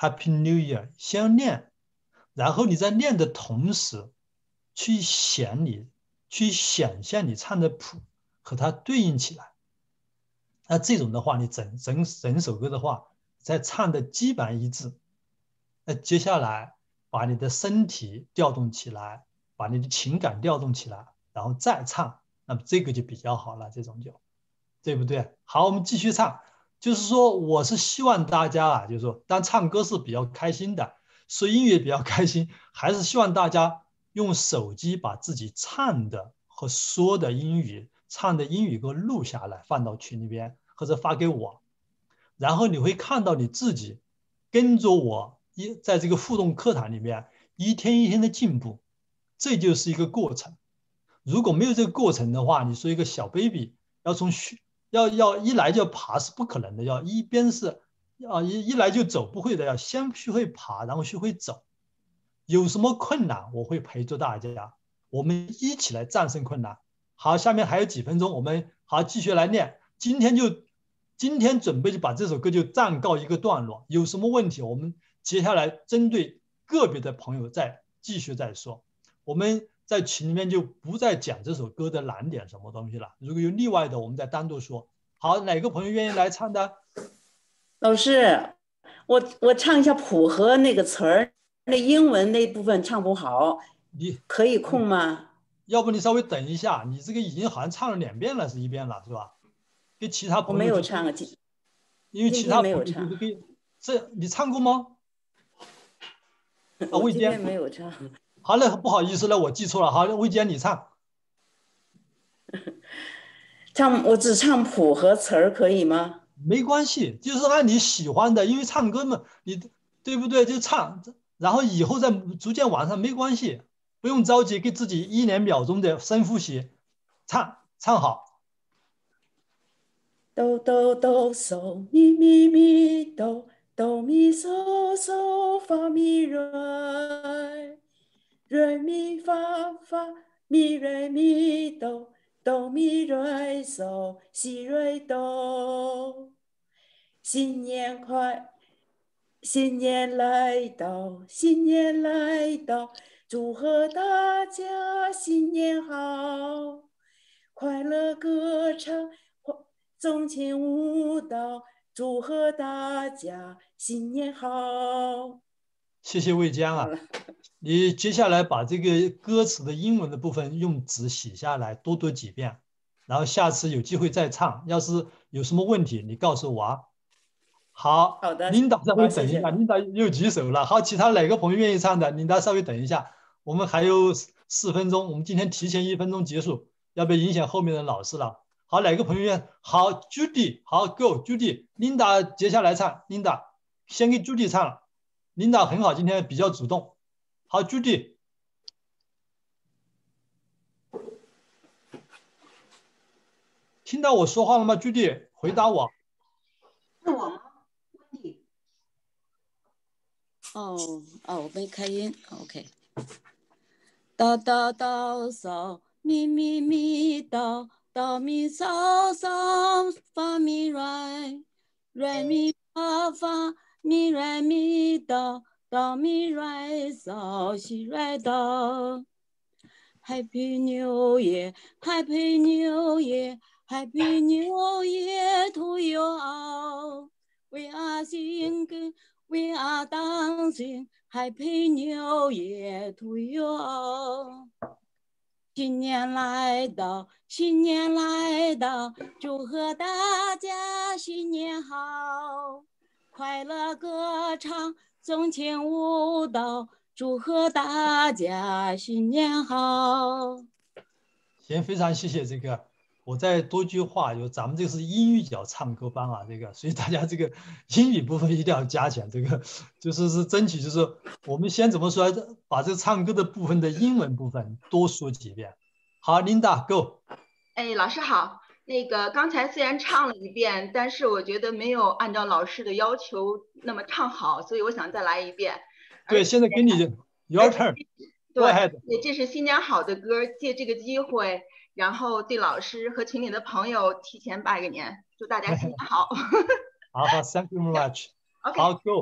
Happy New Year， 先念，然后你在念的同时，去想你，去想象你唱的谱和它对应起来。那这种的话，你整整整首歌的话，在唱的基本上一致。那接下来把你的身体调动起来，把你的情感调动起来，然后再唱，那么这个就比较好了，这种就，对不对？好，我们继续唱。就是说，我是希望大家啊，就是说，当唱歌是比较开心的，说音乐比较开心，还是希望大家用手机把自己唱的和说的英语、唱的英语歌录下来，放到群里边或者发给我，然后你会看到你自己跟着我一在这个互动课堂里面一天一天的进步，这就是一个过程。如果没有这个过程的话，你说一个小 baby 要从学要要一来就爬是不可能的，要一边是啊一一来就走不会的，要先学会爬，然后学会走。有什么困难，我会陪着大家，我们一起来战胜困难。好，下面还有几分钟，我们好继续来念。今天就今天准备就把这首歌就暂告一个段落。有什么问题，我们接下来针对个别的朋友再继续再说。我们在群里面就不再讲这首歌的难点什么东西了。如果有例外的，我们再单独说。好，哪个朋友愿意来唱的？ 老师，我我唱一下谱和那个词儿，那英文那部分唱不好， 你可以空吗？ 要不你稍微等一下，你这个已经好像唱了两遍了，是一遍了，是吧？跟其他朋友我没有唱啊， 因为其他朋友就是跟这你唱过吗？啊，魏坚没有唱。 好了，不好意思了，我记错了。好，魏坚你唱。 唱我只唱谱和词儿可以吗？ 没关系，就是按你喜欢的，因为唱歌嘛，你对不对？就唱，然后以后再逐渐完善，没关系，不用着急，给自己一两秒钟的深呼吸，唱唱好。 哆哆哆嗦咪咪咪哆哆咪嗦嗦发咪来，瑞咪发发咪瑞咪哆哆咪瑞嗦西瑞哆。新年快，新年来到，新年来到，祝贺大家新年好，快乐歌唱，纵情舞蹈，祝贺大家新年好。 谢谢魏江啊，你接下来把这个歌词的英文的部分用纸写下来，多读几遍，然后下次有机会再唱。要是有什么问题，你告诉我啊。好， 好的， 琳达稍微等一下，琳达又举手了。好，其他哪个朋友愿意唱的？琳达稍微等一下，我们还有四分钟，我们今天提前一分钟结束，要不要影响后面的老师了？好，哪个朋友愿？好 ，Judy， 好 ，Go Judy， 琳达接下来唱，琳达先给 Judy 唱了，琳达很好，今天比较主动。好 ，Judy， 听到我说话了吗 ？Judy， 回答我。 是我吗？ 哦哦，我没开音 ，OK。哆哆哆嗦咪咪咪哆哆咪嗦嗦发咪来，来咪发发咪来咪哆哆咪来嗦西来哆。Happy New Year, Happy New Year, Happy New Year to you all. We are singing. We are dancing, Happy New Year to you all. 新年来到，新年来到，祝贺大家新年好！快乐歌唱，纵情舞蹈，祝贺大家新年好！ 行，非常谢谢这个。我再多句话，有咱们这个是英语角唱歌班啊，这个，所以大家这个英语部分一定要加强。这个就是是争取，就是我们先怎么说，把这个唱歌的部分的英文部分多说几遍。好 ，Linda Go。 哎，老师好。那个刚才虽然唱了一遍，但是我觉得没有按照老师的要求那么唱好，所以我想再来一遍。 对，现在给你 your turn。 对，对，这是新年好的歌，借这个机会。然后对老师和群里的朋友提前拜个年，祝大家新年好。 好好 ，Thank you very much。 Okay. 好 ，Go。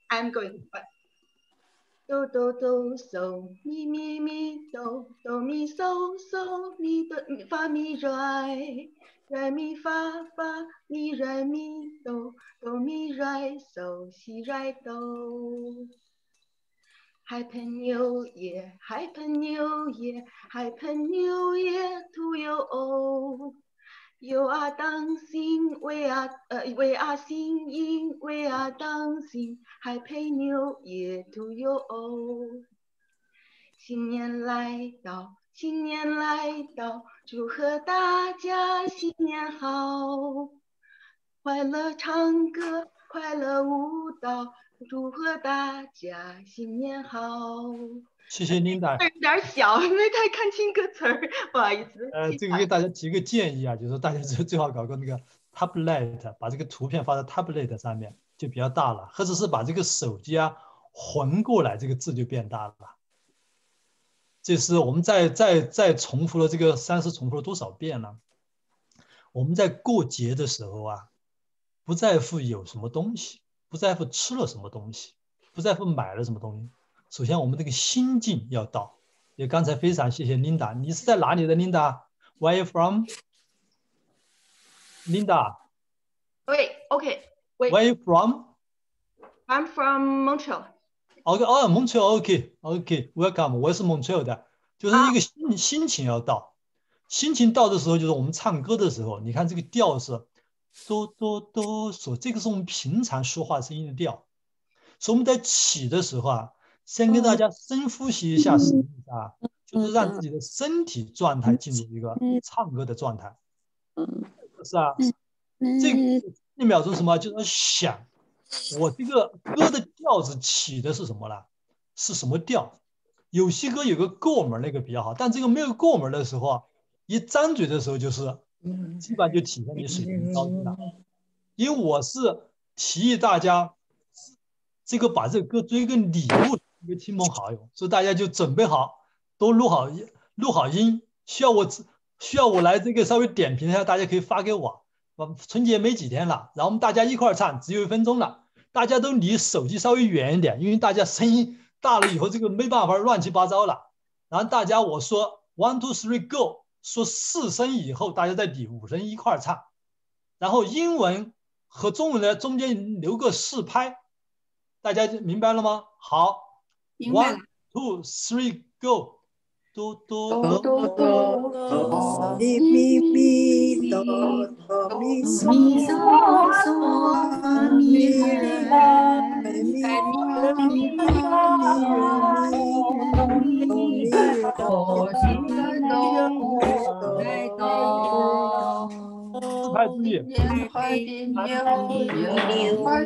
I'm going. But do do do so mi mi mi do do mi so so mi do mi fa mi re re mi fa fa mi re mi do do mi re so si re do. Happy New Year, Happy New Year, Happy New Year to you all. You are dancing, we are, uh, we are singing, we are dancing. Happy New Year to you all. 新年来到，新年来到，祝贺大家新年好！快乐唱歌，快乐舞蹈，祝贺大家新年好！ 谢谢琳达。 有点小，没太看清歌词儿，不好意思。 呃，这个给大家提个建议啊，就是说大家最最好搞个那个 tablet， 把这个图片发在 tablet 上面就比较大了，或者是把这个手机啊混过来，这个字就变大了。这是我们再再再重复了这个三十重复了多少遍了？我们在过节的时候啊，不在乎有什么东西，不在乎吃了什么东西，不在乎买了什么东西。首先，我们这个心境要到。也刚才非常谢谢 Linda， 你是在哪里的 Linda？Where are you from？ Linda。 Wait, okay, wait. Where are you from? I'm from Montreal. OK， 哦 ，Montreal，OK，OK，Welcome， 我也是 Montreal 的，就是一个心、啊、心情要到，心情到的时候，就是我们唱歌的时候，你看这个调是哆哆哆嗦，这个是我们平常说话声音的调，所以我们在起的时候啊。先跟大家深呼吸一下，什么意思啊？就是让自己的身体状态进入一个唱歌的状态。是啊，这一秒钟什么？就是想我这个歌的调子起的是什么呢？是什么调？有些歌有个过门那个比较好，但这个没有过门的时候啊，一张嘴的时候就是基本上就体现你水平高低了。因为我是提议大家这个把这个歌作为一个礼物。一个亲朋好友，所以大家就准备好，都录好录好音，需要我需要我来这个稍微点评一下，大家可以发给我。春节没几天了，然后我们大家一块儿唱，只有一分钟了，大家都离手机稍微远一点，因为大家声音大了以后，这个没办法乱七八糟了。然后大家我说 one two three go， 说四声以后，大家再理五声一块儿唱，然后英文和中文的中间留个四拍，大家明白了吗？好。One, two, three, go. Do do do do do. Mi mi mi do do mi so so mi re mi mi mi mi do do do. 自拍注意。Happy New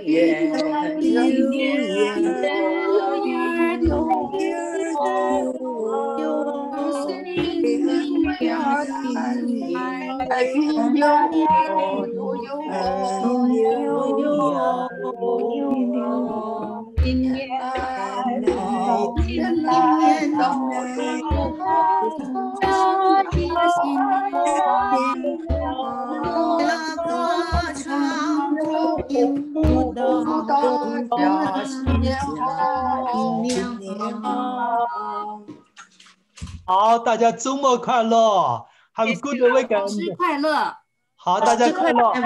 Year。好，大家周末快乐 ，Have a good weekend。 老师快乐。 好，大家快乐。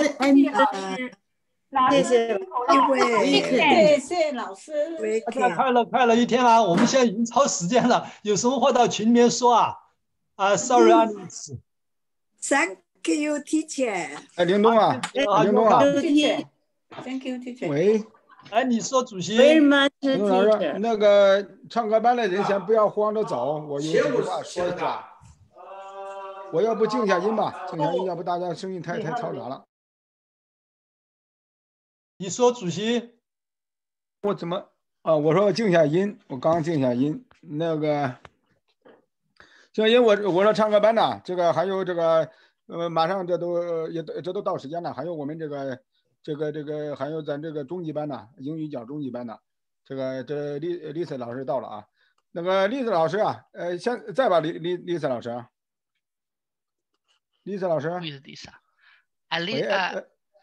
谢谢老师， 谢谢老师， 大家快乐快乐一天啊！我们现在已经超时间了，有什么话到群里面说啊？啊 ，Sorry 啊，你。 Thank you, teacher。 哎，林东啊，林东啊 ，Thank you, teacher。 喂。 哎，你说主席。 林老师，那个唱歌班的人先不要慌着走，我有几句话说一下。我要不静下音吧，静下音，要不大家声音太太嘈杂了。 你说主席。 我怎么啊？我说静下音，我刚静下音。那个静下音，我我说唱歌班的，这个还有这个呃，马上这都也这都到时间了，还有我们这个。这个这个还有咱这个中级班呢，英语讲中级班呢，这个这丽丽丝老师到了啊，那个丽丝老师啊，呃，先再把丽丽丽丝老师，丽丝老师， 丽丝 Lisa，啊丽啊，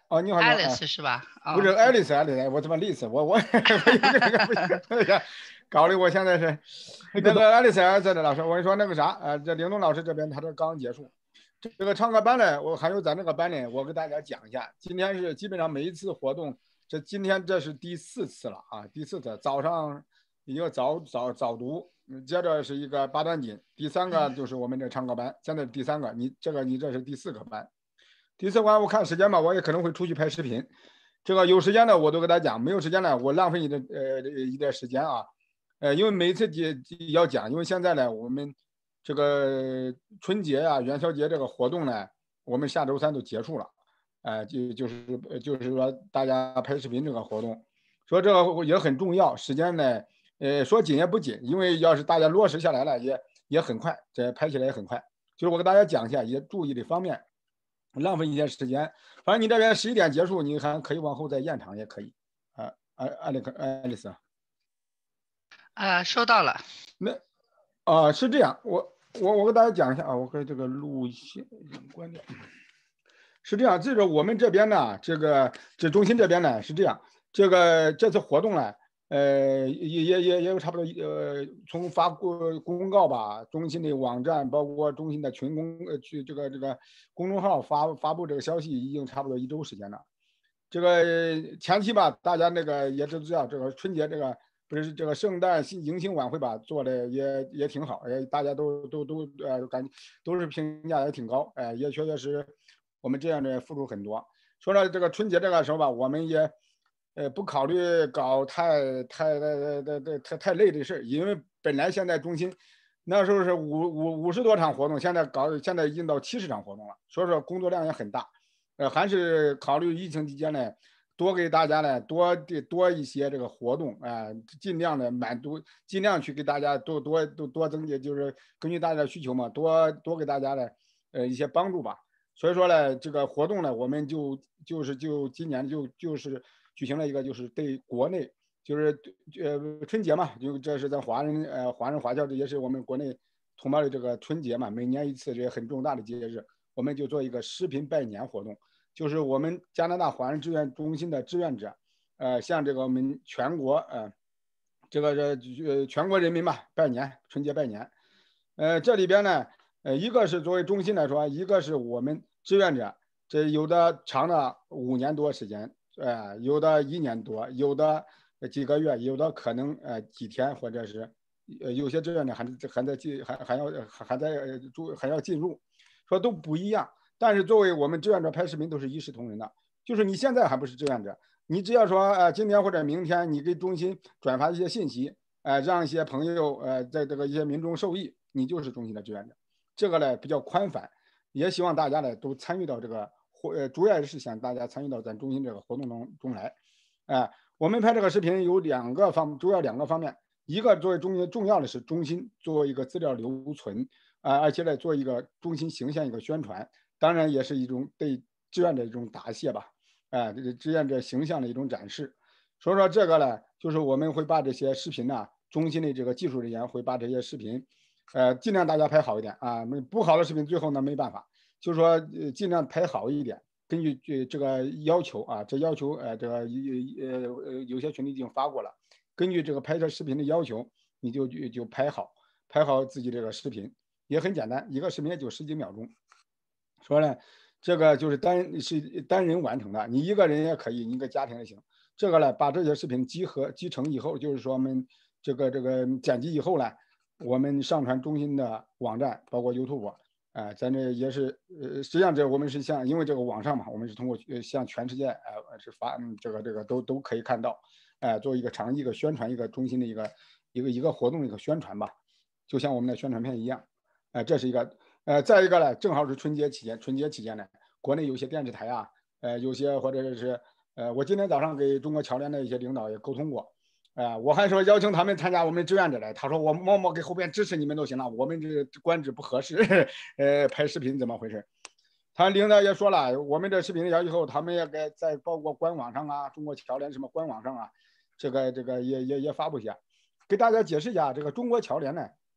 哦，你好，你好。 Alice 是吧？ 不是哦 Alice，Alice，我怎么 Liz？我我我有这个不行，搞得我现在是那个那个 Alice 在这老师，我跟你说那个啥，呃，这玲珑老师这边他这刚结束，这个唱歌班呢，我还有咱这个班呢，我给大家讲一下，今天是基本上每一次活动，这今天这是第四次了啊，第四次，早上一个早早早读，接着是一个八段锦，第三个就是我们这唱歌班，现在是第三个，你这个你这是第四个班。第四关我看时间吧，我也可能会出去拍视频。这个有时间的我都给大家讲，没有时间的我浪费一点呃一点时间啊，呃，因为每次节要讲，因为现在呢我们这个春节啊、元宵节这个活动呢，我们下周三都结束了，哎、呃，就就是就是说大家拍视频这个活动，说这个也很重要，时间呢，呃，说紧也不紧，因为要是大家落实下来了，也也很快，这拍起来也很快。就是我给大家讲一下，也注意的方面。浪费一些时间，反正你这边十一点结束，你还可以往后再延长，也可以。啊，艾艾丽克艾丽丝， 啊，收到了。 那啊是这样，我我我给大家讲一下啊，我给这个录线关掉。是这样，这个我们这边呢，这个这中心这边呢是这样，这个这次活动呢，呃也也也也有差不多呃从发公公告吧，中心的网站包括中心的群公呃去这个这个公众号发发布这个消息已经差不多一周时间了。这个前期吧，大家那个也知道这个春节这个不是这个圣诞新迎新晚会吧，做的也也挺好，也大家都都都呃感都是评价也挺高，哎、呃、也确确实我们这样的付出很多。说到这个春节这个时候吧，我们也。呃，不考虑搞太太太太太太太累的事，因为本来现在中心那时候是五五五十多场活动，现在搞现在已经到七十场活动了，所以说工作量也很大。呃，还是考虑疫情期间呢，多给大家呢多的多一些这个活动，啊、呃，尽量的满足，尽量去给大家多多多多增加，就是根据大家的需求嘛，多多给大家的呃一些帮助吧。所以说呢，这个活动呢，我们就就是就今年就就是。举行了一个就是对国内就是呃春节嘛，就这是在华人呃华人华侨，这也是我们国内同胞的这个春节嘛，每年一次这很重大的节日，我们就做一个视频拜年活动，就是我们加拿大华人志愿中心的志愿者，呃向这个我们全国呃这个呃全国人民吧拜年，春节拜年，呃这里边呢呃一个是作为中心来说，一个是我们志愿者，这有的长了五年多时间。呃，有的一年多，有的几个月，有的可能呃几天，或者是呃有些志愿者还还在进，还还要还在注还要进入，说都不一样。但是作为我们志愿者拍视频都是一视同仁的，就是你现在还不是志愿者，你只要说呃今天或者明天你给中心转发一些信息，呃让一些朋友呃在这个一些民众受益，你就是中心的志愿者。这个呢比较宽泛，也希望大家呢都参与到这个。呃，主要是想大家参与到咱中心这个活动中中来，哎、呃，我们拍这个视频有两个方，主要两个方面，一个作为中心重要的是中心做一个资料留存，啊、呃，而且呢做一个中心形象一个宣传，当然也是一种对志愿者一种答谢吧，哎、呃，这个志愿者形象的一种展示。所以说这个呢，就是我们会把这些视频呢、啊，中心的这个技术人员会把这些视频，呃，尽量大家拍好一点啊，不好的视频最后呢没办法。就是说，呃，尽量拍好一点，根据这这个要求啊，这要求，呃，这个呃呃有些群里已经发过了，根据这个拍摄视频的要求，你就就就拍好，拍好自己这个视频，也很简单，一个视频也就十几秒钟。说呢，这个就是单是单人完成的，你一个人也可以，你一个家庭也行。这个呢，把这些视频集合集成以后，就是说我们这个这个剪辑以后呢，我们上传中心的网站，包括 YouTube。啊、呃，咱这也是，呃，实际上这我们是向，因为这个网上嘛，我们是通过呃向全世界，呃，是发，嗯，这个这个都都可以看到，哎、呃，做一个长一个宣传一个中心的一个一个一个活动的一个宣传吧，就像我们的宣传片一样，哎、呃，这是一个，呃，再一个呢，正好是春节期间，春节期间呢，国内有些电视台啊，呃，有些或者是，呃，我今天早上给中国侨联的一些领导也沟通过。呃，我还说邀请他们参加我们志愿者来，他说我默默给后边支持你们都行了，我们这官职不合适，呃，拍视频怎么回事？他领导也说了，我们这视频要以后他们也该在包括官网上啊，中国侨联什么官网上啊，这个这个也也也发布一下，给大家解释一下，这个中国侨联呢，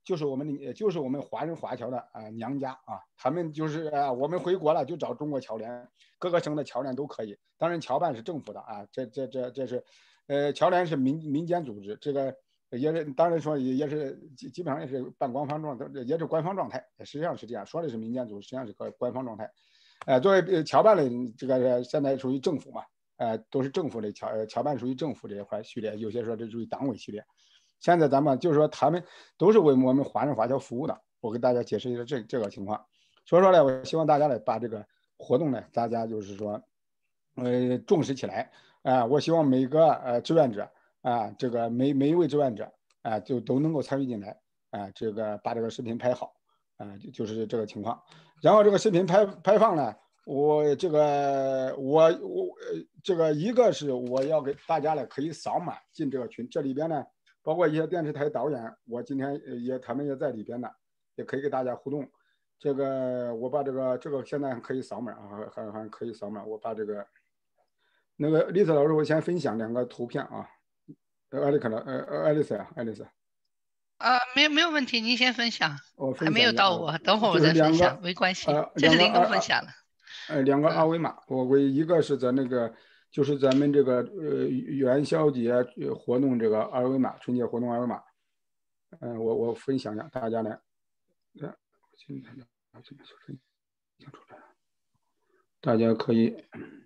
就是我们的就是我们华人华侨的啊、呃、娘家啊，他们就是啊、呃、我们回国了就找中国侨联，各个省的侨联都可以，当然侨办是政府的啊，这这这这是呃侨联是民民间组织，这个也是当然说也也是基基本上也是半官方状态，也是官方状态，实际上是这样说的是民间组织，实际上是个官方状态。呃，作为侨办的这个现在属于政府嘛，呃，都是政府的侨侨办属于政府这一块序列，有些说这属于党委序列。现在咱们就是说他们都是为我们华人华侨服务的，我给大家解释一下这这个情况。所以说呢，我希望大家呢把这个活动呢，大家就是说，呃，重视起来啊、呃！我希望每个呃志愿者啊、呃，这个每每一位志愿者啊、呃，就都能够参与进来啊、呃，这个把这个视频拍好啊、呃，就就是这个情况。然后这个视频拍拍放呢，我这个我我这个一个是我要给大家呢可以扫码进这个群，这里边呢包括一些电视台导演，我今天也他们也在里边呢，也可以给大家互动。这个我把这个这个现在可以扫码啊，还还可以扫码。我把这个那个丽丝老师，我先分享两个图片啊。艾丽克了，呃，艾丽丝啊，艾丽丝。 啊，没有没有问题，您先分享。 我分享还没有到我，等会儿我再分享，没关系。 呃、 这是您都分享了。 呃，两个二维码，我为一个是咱那个，就是咱们这个呃元宵节活动这个二维码，春节活动二维码。嗯、呃，我我分享一下，大家呢，呃，现在怎么分享出来？大家可以。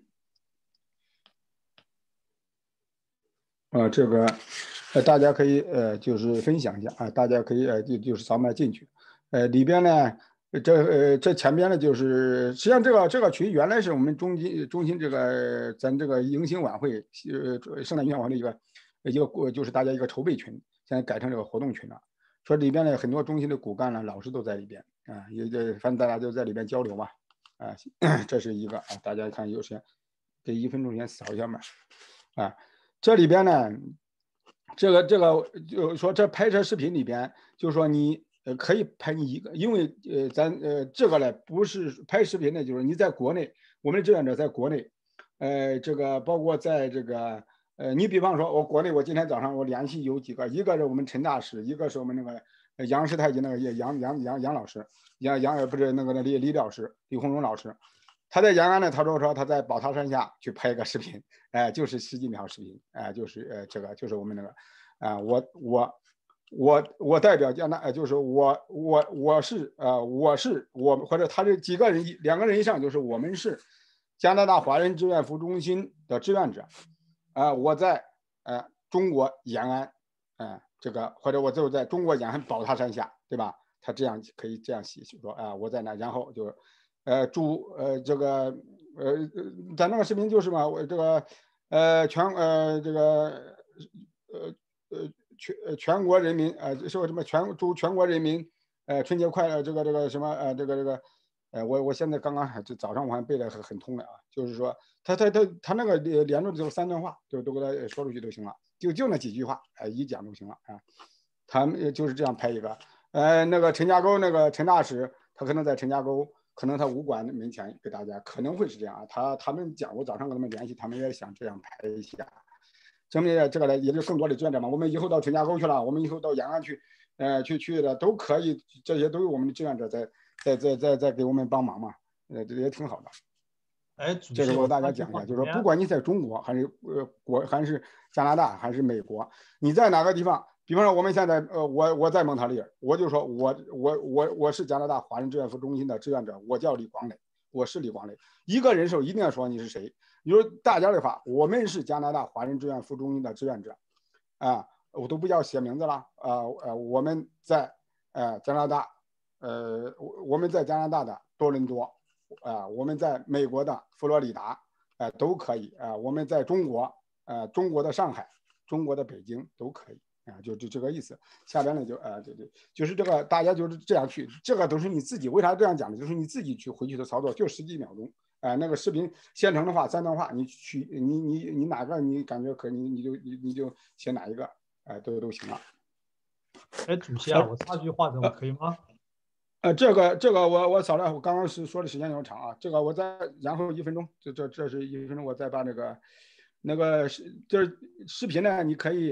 啊、呃，这个，呃，大家可以呃，就是分享一下啊，大家可以呃，就就是扫码进去，呃，里边呢，这呃这前边呢，就是实际上这个这个群原来是我们中心中心这个咱这个迎新晚会呃圣诞音乐晚会的一个一个就是大家一个筹备群，现在改成这个活动群了。说里边呢很多中心的骨干呢老师都在里边啊，也也反正大家就在里边交流嘛啊，这是一个啊，大家看有时间给一分钟先扫一下码啊。这里边呢，这个这个就是说，这拍摄视频里边，就是说你呃可以拍你一个，因为呃咱呃这个呢不是拍视频呢，就是你在国内，我们的志愿者在国内，呃这个包括在这个呃你比方说我国内我今天早上我联系有几个，一个是我们陈大使，一个是我们那个杨师太极那个杨杨杨杨老师，杨杨不是那个李李老师李洪荣老师。他在延安呢，他说说他在宝塔山下去拍一个视频，哎、呃，就是十几秒视频，哎、呃，就是呃这个就是我们那个，啊、呃，我我我我代表加拿大，就是我我我是呃我是我或者他这几个人两个人以上，就是我们是加拿大华人志愿服务中心的志愿者，啊、呃，我在呃中国延安，嗯、呃，这个或者我就在中国延安宝塔山下，对吧？他这样可以这样写，就说啊、呃、我在那，然后就。呃，祝呃这个呃，咱那个视频就是嘛，我这个呃全呃这个呃呃全全国人民呃说什么全祝全国人民呃春节快乐，这个这个什么呃这个这个呃我我现在刚刚就早上我还背得很很通了啊，就是说他他他他那个连着就三段话，就都给他说出去就行了，就就那几句话，哎、呃、一讲就行了啊。他们就是这样拍一个，呃那个陈家沟那个陈大使，他可能在陈家沟。可能他武馆门前给大家可能会是这样啊，他他们讲，我早上跟他们联系，他们也想这样拍一下。证明这个呢，也就更多的志愿者嘛。我们以后到陈家沟去了，我们以后到延安去，呃，去去的都可以，这些都有我们的志愿者在在在在在给我们帮忙嘛，呃，这也挺好的。 哎， 这个我大家讲一下，就是说，不管你在中国还是呃国还是加拿大还是美国，你在哪个地方。比方说，我们现在呃，我我在蒙特利尔，我就说我我我我是加拿大华人志愿服务中心的志愿者，我叫李广磊，我是李广磊。一个人时候一定要说你是谁。你说大家的话，我们是加拿大华人志愿服务中心的志愿者，啊，我都不要写名字了，啊呃，我们在呃加拿大，呃我们在加拿大的多伦多，啊，我们在美国的佛罗里达，啊都可以，啊，我们在中国，呃中国的上海，中国的北京都可以。啊，就就这个意思。下边呢就呃，对对，就是这个大家就是这样去，这个都是你自己。为啥这样讲呢？就是你自己去回去的操作，就十几秒钟。哎、呃，那个视频现成的话，三段话，你去你你你哪个你感觉可你你就你你就写哪一个，哎、呃，都都行了。 哎，主席啊，我插句话的，我可以吗？ 呃，这个这个我我扫了，我刚刚是说的时间有点长啊，这个我再然后一分钟，这这这是一分钟，我再把那个那个是就是视频呢，你可以。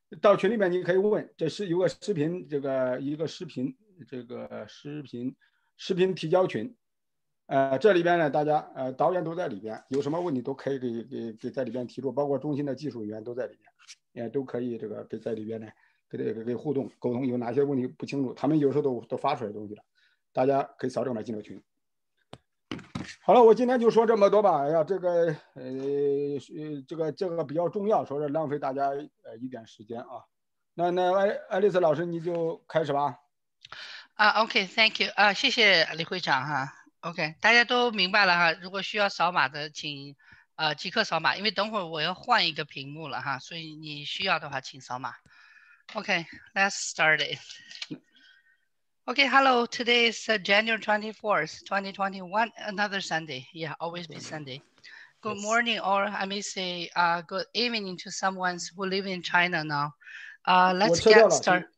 到群里面你可以问，这是有个视频，这个一个视频，这个视频视频提交群，呃，这里边呢，大家呃导演都在里边，有什么问题都可以给给给在里边提出，包括中心的技术员都在里边，也都可以这个给在里边呢给给给互动沟通，有哪些问题不清楚，他们有时候都都发出来东西了，大家可以扫正来进了群。好了，我今天就说这么多吧。哎呀，这个呃呃，这个这个比较重要，说是浪费大家呃一点时间啊。那那爱爱丽丝老师你就开始吧。 啊 ，OK，Thank you， 啊，谢谢李会长哈。OK， 大家都明白了哈。如果需要扫码的，请呃即刻扫码，因为等会儿我要换一个屏幕了哈，所以你需要的话请扫码。OK，let's start it. Okay, hello. Today is uh, January twenty-fourth, twenty twenty-one, another Sunday. Yeah, always be Sunday. Good yes. morning, or I may say uh, good evening to someone who live in China now. Uh, let's get started.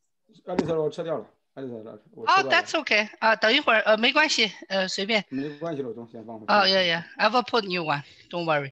Oh, that's okay. 啊、uh, 等一会儿，呃，没关系，呃，随便。 没关系了，我先放。 Oh, yeah, yeah. I will put new one. Don't worry.